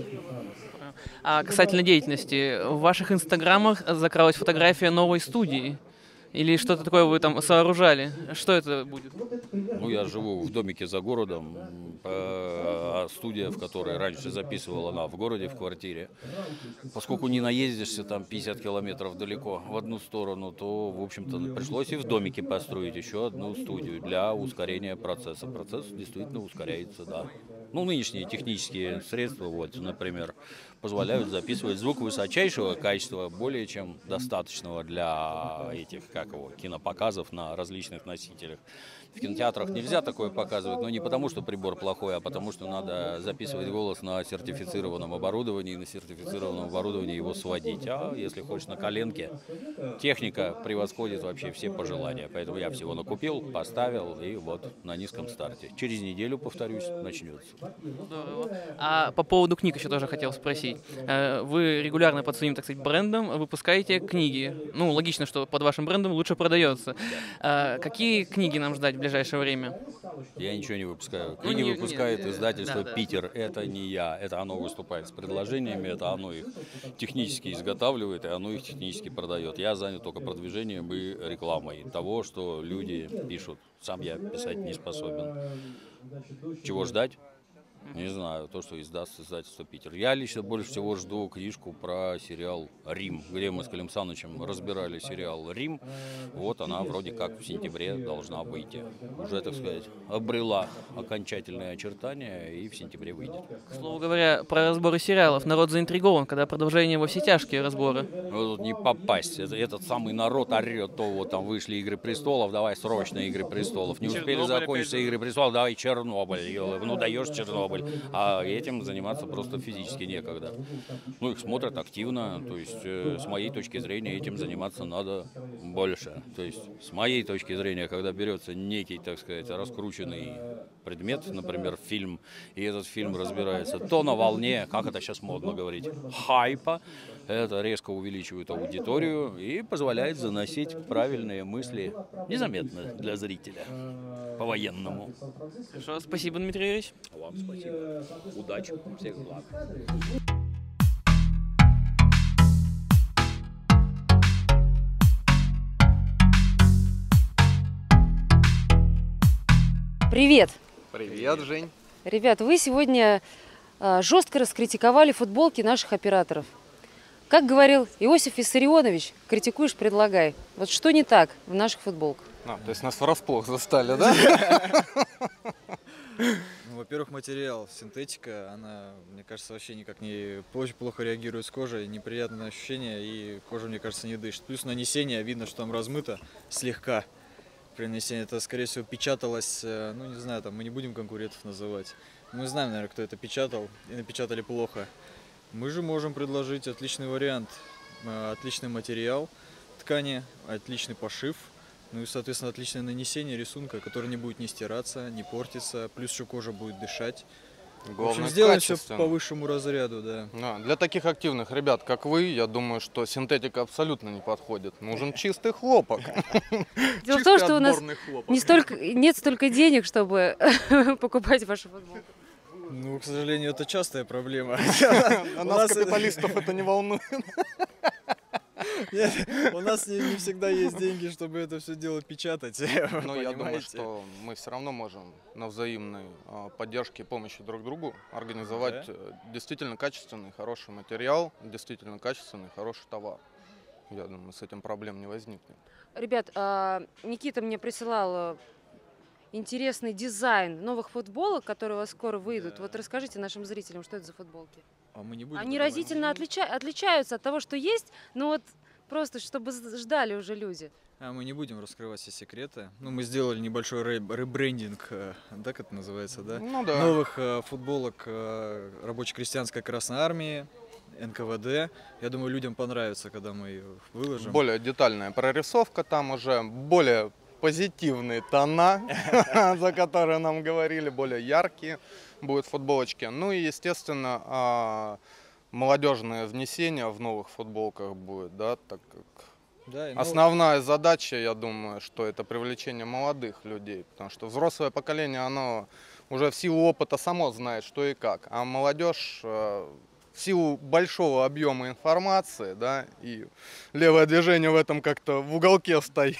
S3: А касательно деятельности, в ваших инстаграмах закралась фотография новой студии. Или что-то такое вы там сооружали? Что это будет?
S13: Ну, я живу в домике за городом. А студия, в которой раньше записывала, она в городе, в квартире. Поскольку не наездишься там пятьдесят километров далеко в одну сторону, то, в общем-то, пришлось и в домике построить еще одну студию для ускорения процесса. Процесс действительно ускоряется, да. Ну, нынешние технические средства, вот, например, позволяют записывать звук высочайшего качества, более чем достаточного для этих, как его, кинопоказов на различных носителях. В кинотеатрах нельзя такое показывать, но не потому, что прибор плохой, а потому, что надо записывать голос на сертифицированном оборудовании, и на сертифицированном оборудовании его сводить. А если хочешь на коленке, техника превосходит вообще все пожелания. Поэтому я всего накупил, поставил, и вот на низком старте. Через неделю, повторюсь, начнется.
S3: Здорово. А по поводу книг еще тоже хотел спросить. Вы регулярно под своим, так сказать, брендом выпускаете книги. Ну, логично, что под вашим брендом лучше продается. Какие книги нам ждать в ближайшее время?
S13: Я ничего не выпускаю. Книги ну, не, выпускает не, издательство да, «Питер». Да. Это не я. Это оно выступает с предложениями, это оно их технически изготавливает, и оно их технически продает. Я занят только продвижением и рекламой того, что люди пишут. Сам я писать не способен. Чего ждать? Не знаю, то, что издаст издательство «Питер». Я лично больше всего жду книжку про сериал «Рим», где мы с Клим Санычем разбирали сериал «Рим». Вот она вроде как в сентябре должна выйти. Уже, так сказать, обрела окончательные очертания и в сентябре выйдет.
S3: К слову говоря, про разборы сериалов. Народ заинтригован, когда продолжение во все тяжкие разборы.
S13: Ну, тут не попасть. Это, этот самый народ орет, то вот там вышли «Игры престолов», давай срочно «Игры престолов». Не успели закончиться «Игры престолов», давай «Чернобыль». Ну, даешь «Чернобыль». А этим заниматься просто физически некогда. Ну, их смотрят активно, то есть, э, с моей точки зрения, этим заниматься надо больше. То есть, с моей точки зрения, когда берется некий, так сказать, раскрученный предмет, например, фильм, и этот фильм разбирается то на волне, как это сейчас модно говорить, хайпа, это резко увеличивает аудиторию и позволяет заносить правильные мысли незаметно для зрителя. По-военному.
S3: Хорошо, спасибо, Дмитрий Юрьевич.
S13: Вам спасибо. Удачи, всех благ.
S1: Привет!
S14: Привет, Жень.
S1: Ребят, вы сегодня э, жестко раскритиковали футболки наших операторов. Как говорил Иосиф Виссарионович, критикуешь, предлагай. Вот что не так в наших футболках?
S14: А, то есть нас врасплох застали, да?
S15: Ну, во-первых, материал, синтетика, она, мне кажется, вообще никак не очень плохо реагирует с кожей, неприятное ощущение, и кожа, мне кажется, не дышит. Плюс нанесение, видно, что там размыто слегка при нанесении. Это, скорее всего, печаталось, ну, не знаю, там мы не будем конкурентов называть. Мы знаем, наверное, кто это печатал, и напечатали плохо. Мы же можем предложить отличный вариант, отличный материал ткани, отличный пошив. Ну и, соответственно, отличное нанесение рисунка, который не будет не стираться, не портиться, плюс еще кожа будет дышать.
S14: Главное,
S15: в общем, сделаем все
S14: качественно.
S15: по высшему разряду, да.
S14: Да. Для таких активных ребят, как вы, я думаю, что синтетика абсолютно не подходит. Нужен чистый хлопок.
S1: Дело в том, что у нас не столько, нет столько денег, чтобы покупать вашу футболку.
S15: Ну, к сожалению, это частая проблема.
S14: А нас, капиталистов, это не волнует.
S15: Нет, у нас не, не всегда есть деньги, чтобы это все дело печатать.
S14: Но я думаю, что мы все равно можем на взаимной поддержке и помощи друг другу организовать да? действительно качественный, хороший материал, действительно качественный, хороший товар. Я думаю, с этим проблем не возникнет.
S1: Ребят, Никита мне присылал интересный дизайн новых футболок, которые у вас скоро выйдут. Да. Вот расскажите нашим зрителям, что это за футболки.
S15: А мы не будем
S1: Они разительно отлича... отличаются от того, что есть, но вот просто чтобы ждали уже люди.
S15: А мы не будем раскрывать все секреты. Ну, мы сделали небольшой ребрендинг, да, как это называется, да?
S14: Ну, да.
S15: Новых э, футболок э, рабоче-крестьянской Красной Армии, эн ка вэ дэ. Я думаю, людям понравится, когда мы их выложим.
S14: Более детальная прорисовка там уже, более позитивные тона, за которые нам говорили, более яркие будут футболочки. Ну и, естественно, молодежное внесение в новых футболках будет, да, так как
S15: да,
S14: основная нов... задача, я думаю, что это привлечение молодых людей, потому что взрослое поколение, оно уже в силу опыта само знает, что и как, а молодежь в силу большого объема информации, да, и левое движение в этом как-то в уголке стоит,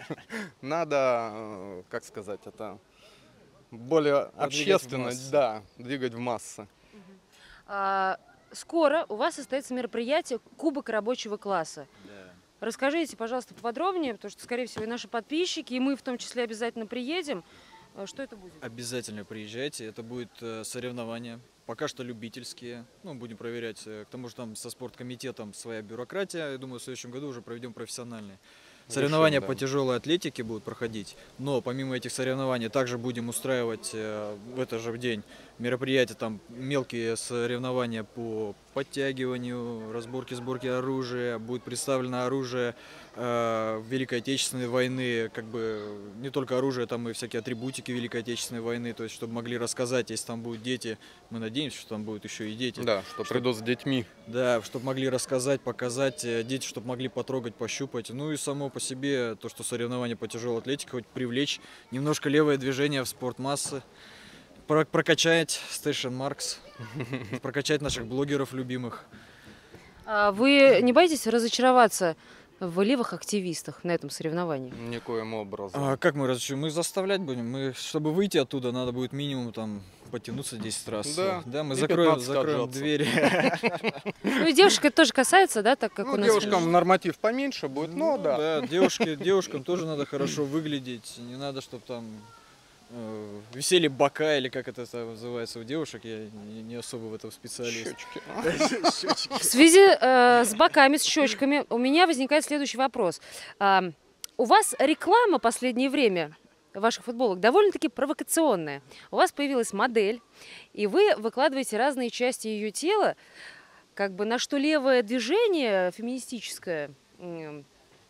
S14: надо, как сказать, это более общественно, да, двигать в массы.
S1: А, скоро у вас состоится мероприятие «Кубок рабочего класса».
S15: Да.
S1: Расскажите, пожалуйста, поподробнее, потому что, скорее всего, и наши подписчики, и мы в том числе обязательно приедем. Что это будет?
S15: Обязательно приезжайте. Это будет соревнование. Пока что любительские. Ну, будем проверять. К тому же там со спорткомитетом своя бюрократия. Я думаю, в следующем году уже проведем профессиональные. Соревнования Решим, да. по тяжелой атлетике будут проходить, но помимо этих соревнований также будем устраивать э, в этот же день мероприятия, там мелкие соревнования по подтягиванию, разборке, сборке оружия, будет представлено оружие э, Великой Отечественной войны, как бы не только оружие, там и всякие атрибутики Великой Отечественной войны, то есть чтобы могли рассказать, если там будут дети, мы надеемся, что там будут еще и дети.
S14: Да, что придут с детьми.
S15: Да, чтобы могли рассказать, показать, дети, чтобы могли потрогать, пощупать, ну и само по себе то, что соревнования по тяжелой атлетике, хоть привлечь немножко левое движение в спорт массы, прокачать Station Marks, прокачать наших блогеров любимых.
S1: Вы не боитесь разочароваться в левых активистах на этом соревновании?
S14: Никоим образом.
S15: А как мы разрешим? Мы заставлять будем. Мы, чтобы выйти оттуда, надо будет минимум там потянуться десять раз.
S14: Да,
S15: да мы
S14: и
S15: закроем,
S14: пятнадцать
S15: закроем
S14: отжаться.
S15: двери.
S1: Ну и девушек это тоже касается, да, так как
S14: Ну,
S1: у нас...
S14: девушкам норматив поменьше будет, но
S15: Ну
S14: да.
S15: Да, девушки, девушкам тоже надо хорошо выглядеть. Не надо, чтобы там э, висели бока, или как это называется у девушек. Я не, не особо в этом специалист.
S14: Щечки.
S1: В связи э, с боками, с щечками у меня возникает следующий вопрос. А, у вас реклама в последнее время ваших футболок довольно-таки провокационная. У вас появилась модель, и вы выкладываете разные части ее тела, как бы на что левое движение феминистическое м,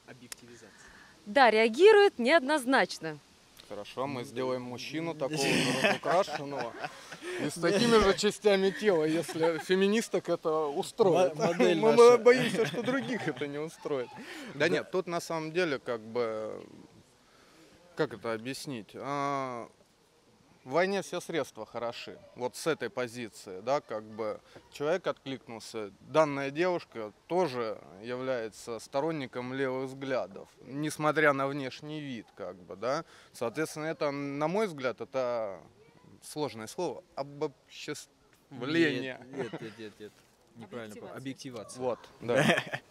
S1: да, реагирует неоднозначно.
S14: Хорошо, мы сделаем мужчину такого же разукрашенного и с такими же частями тела, если феминисток это устроит.
S15: М- модель
S14: Мы
S15: наша.
S14: боимся, что других это не устроит. Да нет, тут на самом деле как бы, как это объяснить? А, в войне все средства хороши. Вот с этой позиции, да, как бы человек откликнулся. Данная девушка тоже является сторонником левых взглядов, несмотря на внешний вид, как бы, да. Соответственно, это, на мой взгляд, это сложное слово, обобществление.
S15: Нет, нет, нет, нет. Неправильно.
S1: Объективация.
S15: Объективация.
S14: Вот, да.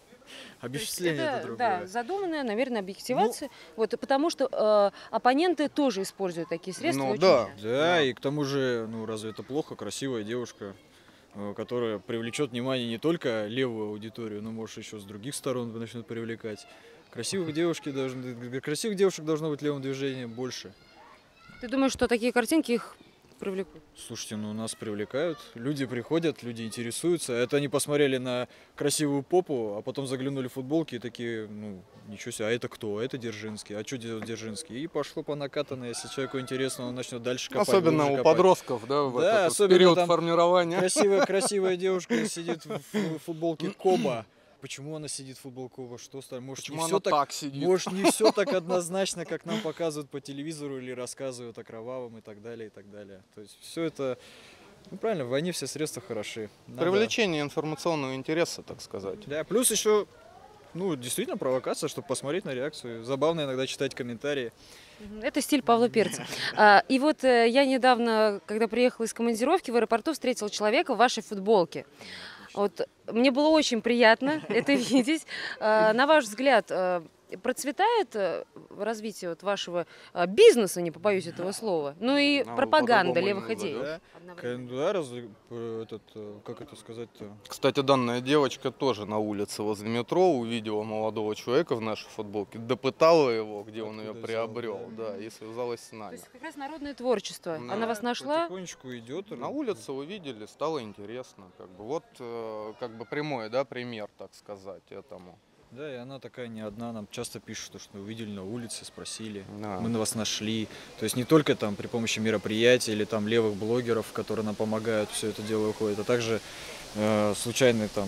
S15: Объяснение это другое.
S1: Да, задуманная, наверное, объективация. Вот, потому что э, оппоненты тоже используют такие средства.
S14: Ну,
S1: очень-
S14: да.
S15: Да, и к тому же, ну разве это плохо? Красивая девушка, э, которая привлечет внимание не только левую аудиторию, но может еще с других сторон начнет привлекать. Красивых девушки должны, красивых девушек должно быть в левом движении больше.
S1: Ты думаешь, что такие картинки их привлекут?
S15: Слушайте, ну нас привлекают, люди приходят, люди интересуются. Это они посмотрели на красивую попу, а потом заглянули в футболки и такие, ну, ничего себе, а это кто? А это Дзержинский. А что делает Дзержинский? И пошло по накатанной. Если человеку интересно, он начнет дальше копать.
S14: Особенно
S15: глубже
S14: у
S15: копать.
S14: подростков, да, в
S15: Да,
S14: этот
S15: особенно
S14: период
S15: там
S14: формирования.
S15: Красивая, красивая девушка сидит в в футболке Коба. Почему она сидит в футболке Коба? Что стало? Может,
S14: Почему
S15: не
S14: она
S15: все
S14: так сидит?
S15: Может, не все так однозначно, как нам показывают по телевизору или рассказывают о кровавом и так далее, и так далее. То есть все это, ну правильно, в войне все средства хороши. Надо-
S14: Привлечение информационного интереса, так сказать.
S15: Да, плюс еще, ну, действительно провокация, чтобы посмотреть на реакцию. Забавно иногда читать комментарии.
S1: Мгм. Это стиль Павла Перца. А, и вот э, я недавно, когда приехала из командировки, в аэропорту встретила человека в вашей футболке. Вот, мне было очень приятно это видеть. А, на ваш взгляд, а, процветает э, развитие вот вашего а, бизнеса, не побоюсь этого слова, ну и
S14: А,
S1: пропаганда
S14: по-другому
S1: левых
S14: не
S1: идей?
S14: назовешь.
S15: К- Да, раз, э, этот, э, как это сказать-то?
S14: Кстати, данная девочка тоже на улице возле метро увидела молодого человека в нашей футболке, допытала его, где он ее
S15: Откуда
S14: приобрел,
S15: взял,
S14: да, и связалась с
S1: То
S14: нами.
S1: есть как раз народное творчество.
S14: Да.
S1: Она вас нашла?
S15: Потихонечку идет.
S14: На улице увидели, стало интересно, как бы вот э, как бы прямой, да, пример, так сказать, этому.
S15: Да, и она такая не одна, нам часто пишут, что увидели на улице, спросили,
S14: Да.
S15: мы на вас нашли. То есть не только там при помощи мероприятий или там левых блогеров, которые нам помогают, все это дело уходит, а также э, случайно там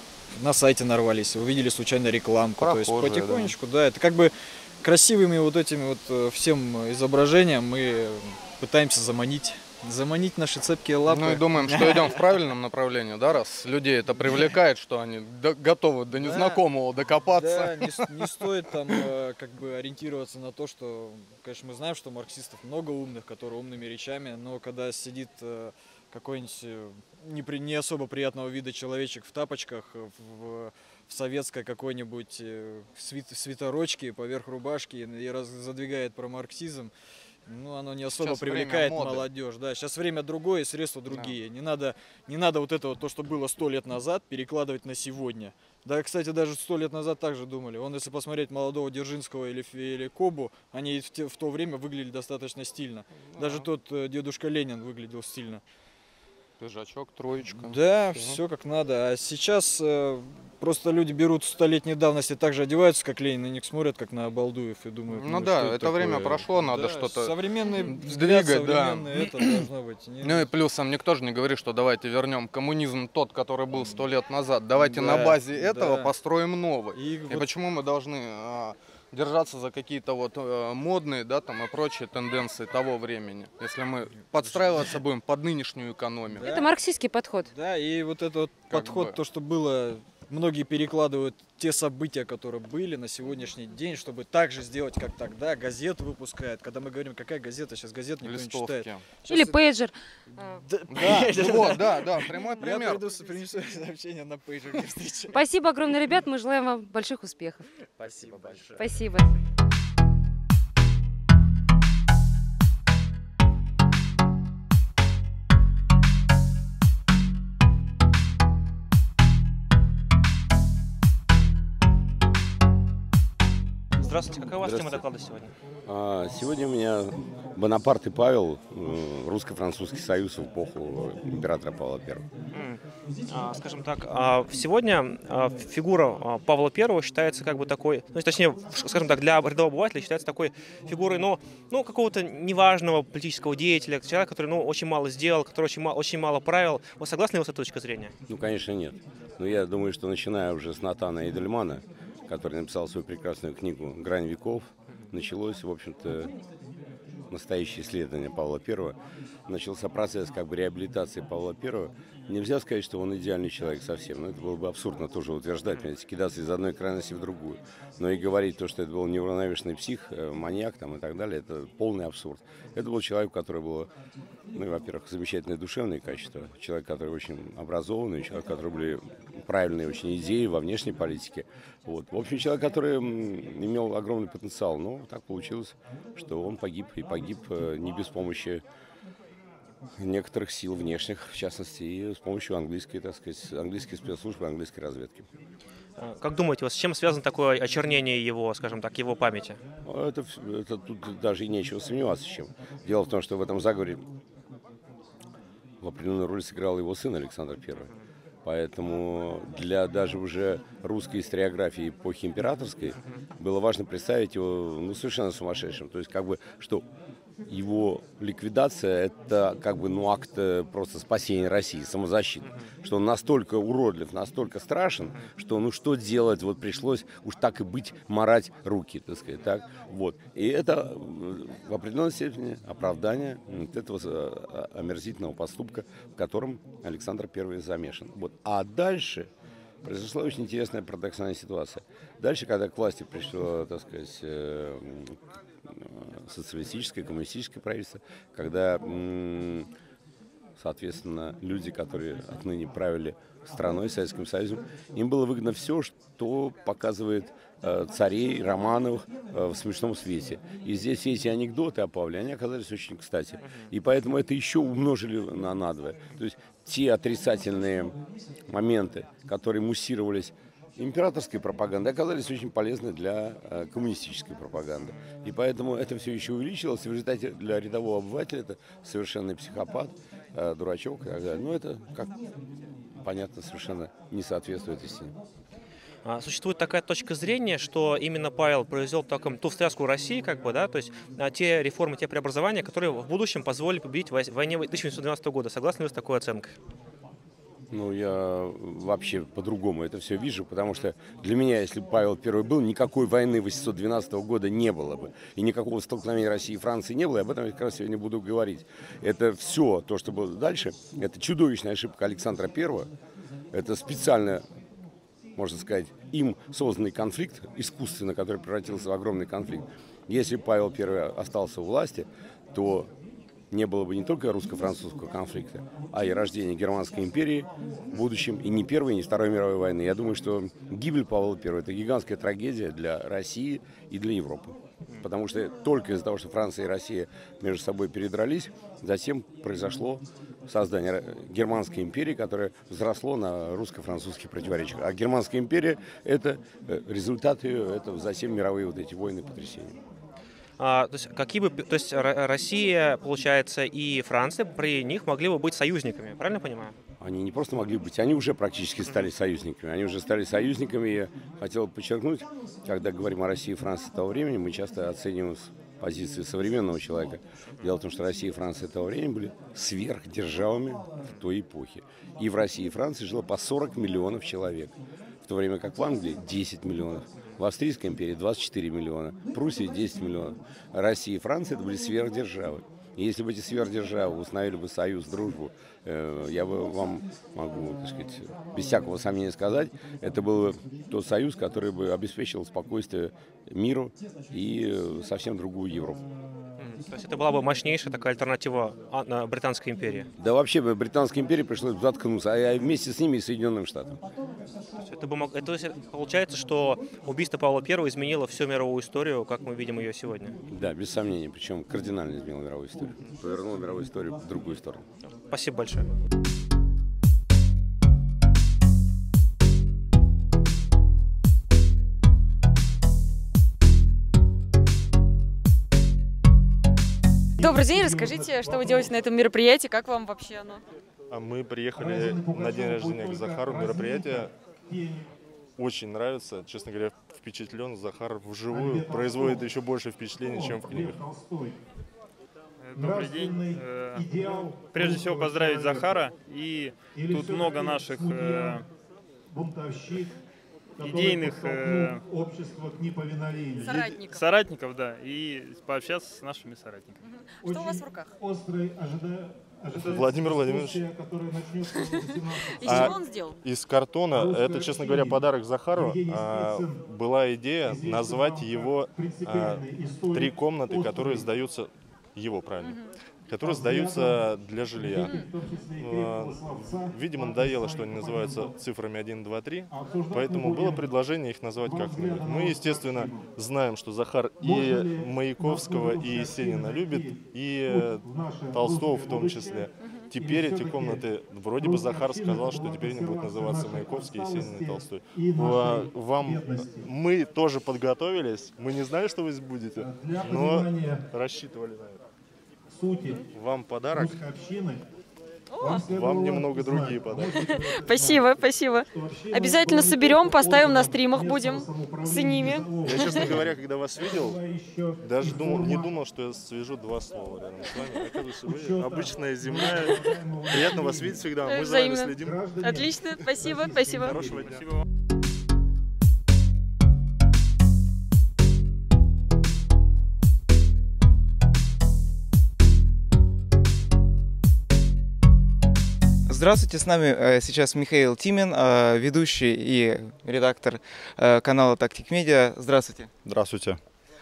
S15: на сайте нарвались, увидели случайно рекламку. То есть
S14: Прохожие,
S15: потихонечку, да. это как бы красивыми вот этими вот э, всем изображением мы пытаемся заманить. Заманить наши цепкие лапы.
S14: Ну и думаем, что идем в правильном направлении, да, раз людей это привлекает, что они до- готовы до незнакомого докопаться.
S15: Да, не, с- не стоит там э, как бы ориентироваться на то, что, конечно, мы знаем, что марксистов много умных, которые умными речами, но когда сидит э, какой-нибудь э, не, при- не особо приятного вида человечек в тапочках, э, в, в советской какой-нибудь э, свит, свитерочке поверх рубашки и раз, задвигает про марксизм, ну, оно не особо
S14: Сейчас время
S15: привлекает
S14: моды.
S15: молодежь. Да, сейчас время другое, средства другие. Не надо, не надо вот это вот, то, что было сто лет назад, перекладывать на сегодня. Да, кстати, даже сто лет назад также думали. Он, если посмотреть молодого Дзержинского или, Ф- или Кобу, они в, те- в то время выглядели достаточно стильно. Даже тот э, дедушка Ленин выглядел стильно.
S14: Пиджачок, троечка.
S15: Да,
S14: Всё.
S15: все как надо. А сейчас э, просто люди берут столетней давности, также одеваются, как Ленин, и них смотрят, как на обалдуев, и думают,
S14: Ну
S15: ну,
S14: да,
S15: что
S14: это
S15: такое?
S14: время прошло, надо
S15: Да,
S14: что-то
S15: современный взгляд,
S14: сдвигать, да.
S15: современное это должно быть. Не-
S14: Ну и плюсом никто же не говорит, что давайте вернем коммунизм тот, который был сто лет назад. Давайте
S15: Да,
S14: на базе этого
S15: да.
S14: построим новый.
S15: И
S14: И
S15: вот-
S14: почему мы должны а, держаться за какие-то вот э, модные, да, там и прочие тенденции того времени, если мы подстраиваться будем под нынешнюю экономику.
S1: Это марксистский подход.
S15: Да, и вот этот вот
S14: Как
S15: подход,
S14: бы.
S15: то, что было многие перекладывают те события, которые были на сегодняшний день, чтобы так же сделать, как тогда. Газету выпускают. Когда мы говорим, какая газета, сейчас газет никто не читает. Сейчас
S1: Или
S15: это-
S1: пейджер.
S15: Да,
S14: Да, вот, да, да, прямой
S15: Я
S14: пример.
S15: приду, принесу сообщение на пейджер при встрече.
S1: Спасибо огромное, ребят. Мы желаем вам больших успехов.
S15: Спасибо большое.
S1: Спасибо.
S16: Здравствуйте, какая у вас тема
S17: Здравствуйте.
S16: доклада сегодня?
S17: А, Сегодня у меня Бонапарт и Павел, э, русско-французский союз в эпоху императора Павла Первого.
S16: М. А, Скажем так, а, сегодня а, фигура а, Павла Первого считается как бы такой, ну, точнее, скажем так, для рядового обывателя считается такой фигурой, ну, ну какого-то неважного политического деятеля, человека, который, ну, очень мало сделал, который очень мало, очень мало правил. Вы согласны с этой точки зрения?
S17: Ну, конечно, нет. Но я думаю, что начиная уже с Натана Эдельмана, который написал свою прекрасную книгу «Грань веков», началось, в общем-то, настоящее исследование Павла Первого. Начался процесс как бы реабилитации Павла Первого. Нельзя сказать, что он идеальный человек совсем. Но это было бы абсурдно тоже утверждать, понимаете, кидаться из одной крайности в другую. Но и говорить то, что это был неуравновешенный псих, маньяк там, и так далее, это полный абсурд. Это был человек, у которого было, ну, во-первых, замечательные душевные качества. Человек, который очень образованный, человек, у которого были правильные очень идеи во внешней политике. Вот. В общем, человек, который имел огромный потенциал. Но так получилось, что он погиб. И погиб не без помощи некоторых сил внешних, в частности, и с помощью английской, так сказать, английской спецслужбы, английской разведки.
S16: Как думаете, вот с чем связано такое очернение его, скажем так, его памяти?
S17: Это, это тут даже и нечего сомневаться, с чем. Дело в том, что в этом заговоре в определенную роль сыграл его сын Александр Первый. Поэтому для даже уже русской историографии эпохи императорской было важно представить его, ну, совершенно сумасшедшим. То есть как бы, что его ликвидация – это как бы, ну, акт просто спасения России, самозащиты. Что он настолько уродлив, настолько страшен, что ну что делать, вот пришлось уж так и быть, марать руки, так сказать. Так? Вот. И это в определенной степени оправдание вот этого омерзительного поступка, в котором Александр Первый замешан. Вот. А дальше произошла очень интересная парадоксальная ситуация. Дальше, когда к власти пришло, так сказать, социалистическое, коммунистическое правительство, когда, соответственно, люди, которые отныне правили страной, Советским Союзом, им было выгодно все, что показывает царей, Романовых в смешном свете. И здесь все эти анекдоты о Павле, они оказались очень кстати. И поэтому это еще умножили на надвое. То есть те отрицательные моменты, которые муссировались императорской пропаганды, оказались очень полезны для э, коммунистической пропаганды. И поэтому это все еще увеличилось. И в результате для рядового обывателя это совершенный психопат, э, дурачок и так далее. Но это, как понятно, совершенно не соответствует истине.
S16: Существует такая точка зрения, что именно Павел произвел такую, ту встряску России, как бы, да, то есть те реформы, те преобразования, которые в будущем позволили победить в войне тысяча девятьсот двенадцатого года. Согласны вы с такой оценкой?
S17: Ну, я вообще по-другому это все вижу, потому что для меня, если бы Павел Первый был, никакой войны восемьсот двенадцатого года не было бы. И никакого столкновения России и Франции не было, и об этом я как раз сегодня буду говорить. Это все, то, что было дальше, это чудовищная ошибка Александра Первого. Это специально, можно сказать, им созданный конфликт, искусственно, который превратился в огромный конфликт. Если бы Павел Первый остался у власти, то не было бы не только русско-французского конфликта, а и рождения Германской империи в будущем, и ни Первой, ни Второй мировой войны. Я думаю, что гибель Павла Первого – это гигантская трагедия для России и для Европы. Потому что только из-за того, что Франция и Россия между собой передрались, затем произошло создание Германской империи, которое взросло на русско-французских противоречиях. А Германская империя – это результат ее, это затем мировые вот эти войны и потрясения.
S16: А, то есть, какие бы, то есть Россия, получается, и Франция при них могли бы быть союзниками, правильно я понимаю?
S17: Они не просто могли быть, они уже практически стали союзниками. Они уже стали союзниками. Я хотел подчеркнуть, когда говорим о России и Франции того времени, мы часто оцениваем с позиции современного человека. Дело в том, что Россия и Франция того времени были сверхдержавами в той эпохе. И в России и Франции жило по сорок миллионов человек, в то время как в Англии десять миллионов. В Австрийской империи двадцать четыре миллиона, в Пруссии десять миллионов. Россия и Франция – это были сверхдержавы. И если бы эти сверхдержавы установили бы союз, дружбу, э, я бы вам могу, так сказать, без всякого сомнения сказать, это был бы тот союз, который бы обеспечил спокойствие миру и совсем другую Европу.
S16: То есть это была бы мощнейшая такая альтернатива Британской империи?
S17: Да вообще бы Британской империи пришлось бы заткнуться, а вместе с ними и Соединенным Штатам.
S16: Это, бы мог... это получается, что убийство Павла Первого изменило всю мировую историю, как мы видим ее сегодня?
S17: Да, без сомнения, причем кардинально изменило мировую историю. Повернуло мировую историю в другую сторону.
S16: Спасибо большое.
S2: Добрый день, расскажите, что вы делаете на этом мероприятии, как вам вообще оно?
S18: А мы приехали на день рождения к Захару, мероприятие очень нравится, честно говоря, впечатлен. Захар вживую производит еще больше впечатлений, чем в книгах.
S19: Добрый день. Прежде всего поздравить Захара, и тут много наших э, идейных э,
S2: соратников.
S19: соратников, да, и пообщаться с нашими соратниками.
S2: Что у вас в руках?
S18: Владимир Владимирович.
S2: Из чего он сделал?
S18: Из картона. Это, честно говоря, подарок Захару. А, была идея назвать его а, три комнаты, которые сдаются, его правильно, которые сдаются для жилья. Видимо, надоело, что они называются цифрами один, два, три, поэтому было предложение их назвать как-нибудь. Мы, естественно, знаем, что Захар и Маяковского, и Есенина любит, и Толстого в том числе. Теперь эти комнаты, вроде бы Захар сказал, что теперь они будут называться Маяковский, Есенин и Толстой. Вам, мы тоже подготовились, мы не знали, что вы здесь будете, но рассчитывали на это. Вам подарок, вам немного другие подарки.
S2: Спасибо, спасибо. Обязательно соберем, поставим на стримах, будем с ними.
S18: Я, честно говоря, когда вас видел, даже думал, не думал, что я свяжу два слова рядом с вами. Оказывается, вы обычная земная. Приятно вас видеть всегда, мы за вами следим.
S2: Отлично, спасибо, спасибо.
S18: Хорошего дня.
S7: Здравствуйте, с нами сейчас Михаил Тимин, ведущий и редактор канала Tactic Media. Здравствуйте.
S18: Здравствуйте.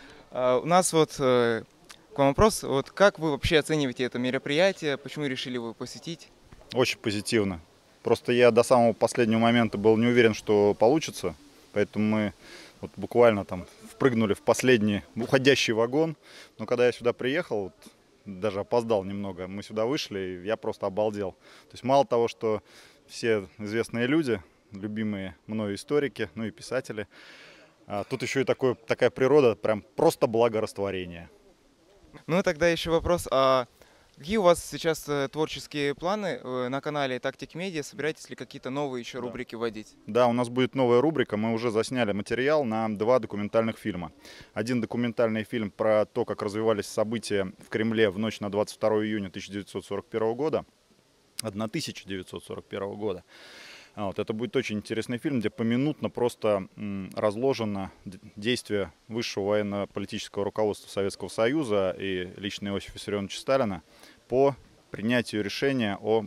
S7: У нас вот к вам вопрос. Вот как вы вообще оцениваете это мероприятие? Почему решили его посетить?
S20: Очень позитивно. Просто я до самого последнего момента был не уверен, что получится. Поэтому мы вот буквально там впрыгнули в последний уходящий вагон. Но когда я сюда приехал, вот, даже опоздал немного, мы сюда вышли, и я просто обалдел. То есть мало того, что все известные люди, любимые мною историки, ну и писатели, а тут еще и такое, такая природа, прям просто благорастворение.
S7: Ну тогда еще вопрос, а какие у вас сейчас творческие планы на канале Tactic Media? Собираетесь ли какие-то новые еще рубрики вводить?
S20: Да, у нас будет новая рубрика. Мы уже засняли материал на два документальных фильма. Один документальный фильм про то, как развивались события в Кремле в ночь на двадцать второе июня тысяча девятьсот сорок первого года. тысяча девятьсот сорок первого года. Вот, это будет очень интересный фильм, где поминутно просто м, разложено действие высшего военно-политического руководства Советского Союза и лично Иосифа Виссарионовича Сталина по принятию решения о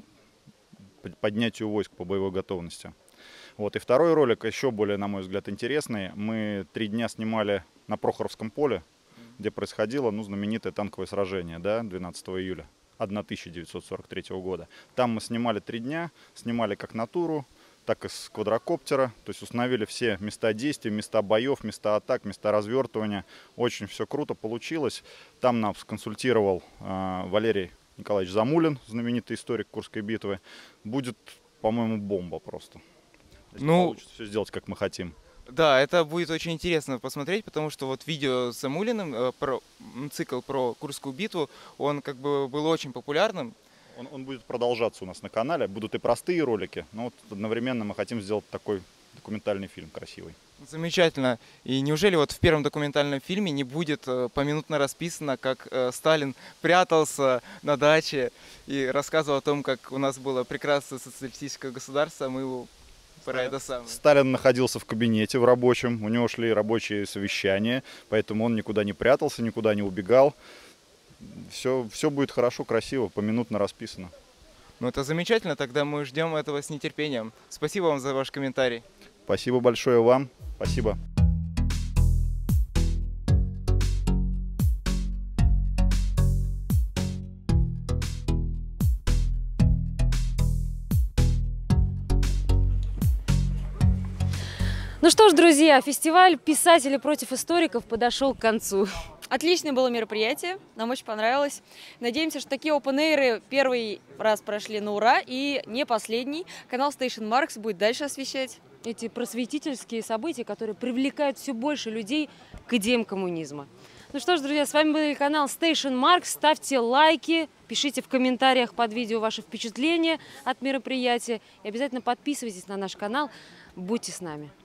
S20: поднятию войск по боевой готовности. Вот. И второй ролик, еще более, на мой взгляд, интересный. Мы три дня снимали на Прохоровском поле, где происходило ну, знаменитое танковое сражение, да, двенадцатого июля тысяча девятьсот сорок третьего года. Там мы снимали три дня, снимали как натуру, так и с квадрокоптера, то есть установили все места действий, места боев, места атак, места развертывания. Очень все круто получилось. Там нас консультировал э, Валерий Николаевич Замулин, знаменитый историк Курской битвы. Будет, по-моему, бомба просто. Ну, получится все сделать, как мы хотим.
S7: Да, это будет очень интересно посмотреть, потому что вот видео с Замулиным, э, про, цикл про Курскую битву, он как бы был очень популярным.
S20: Он, он будет продолжаться у нас на канале, будут и простые ролики, но вот одновременно мы хотим сделать такой документальный фильм красивый.
S7: Замечательно. И неужели вот в первом документальном фильме не будет э, поминутно расписано, как э, Сталин прятался на даче и рассказывал о том, как у нас было прекрасное социалистическое государство, а мы его...
S20: Сталин находился в кабинете в рабочем, у него шли рабочие совещания, поэтому он никуда не прятался, никуда не убегал. все, все будет хорошо, красиво, поминутно расписано.
S7: Ну это замечательно, тогда мы ждем этого с нетерпением. Спасибо вам за ваш комментарий.
S20: Спасибо большое вам. Спасибо.
S1: Ну что ж, друзья, фестиваль «Писатели против историков» подошел к концу.
S2: Отличное было мероприятие, нам очень понравилось. Надеемся, что такие опен-эйры первый раз прошли на ура и не последний. Канал Station Marks будет дальше освещать
S1: эти просветительские события, которые привлекают все больше людей к идеям коммунизма. Ну что ж, друзья, с вами был канал Station Marks. Ставьте лайки, пишите в комментариях под видео ваши впечатления от мероприятия и обязательно подписывайтесь на наш канал. Будьте с нами.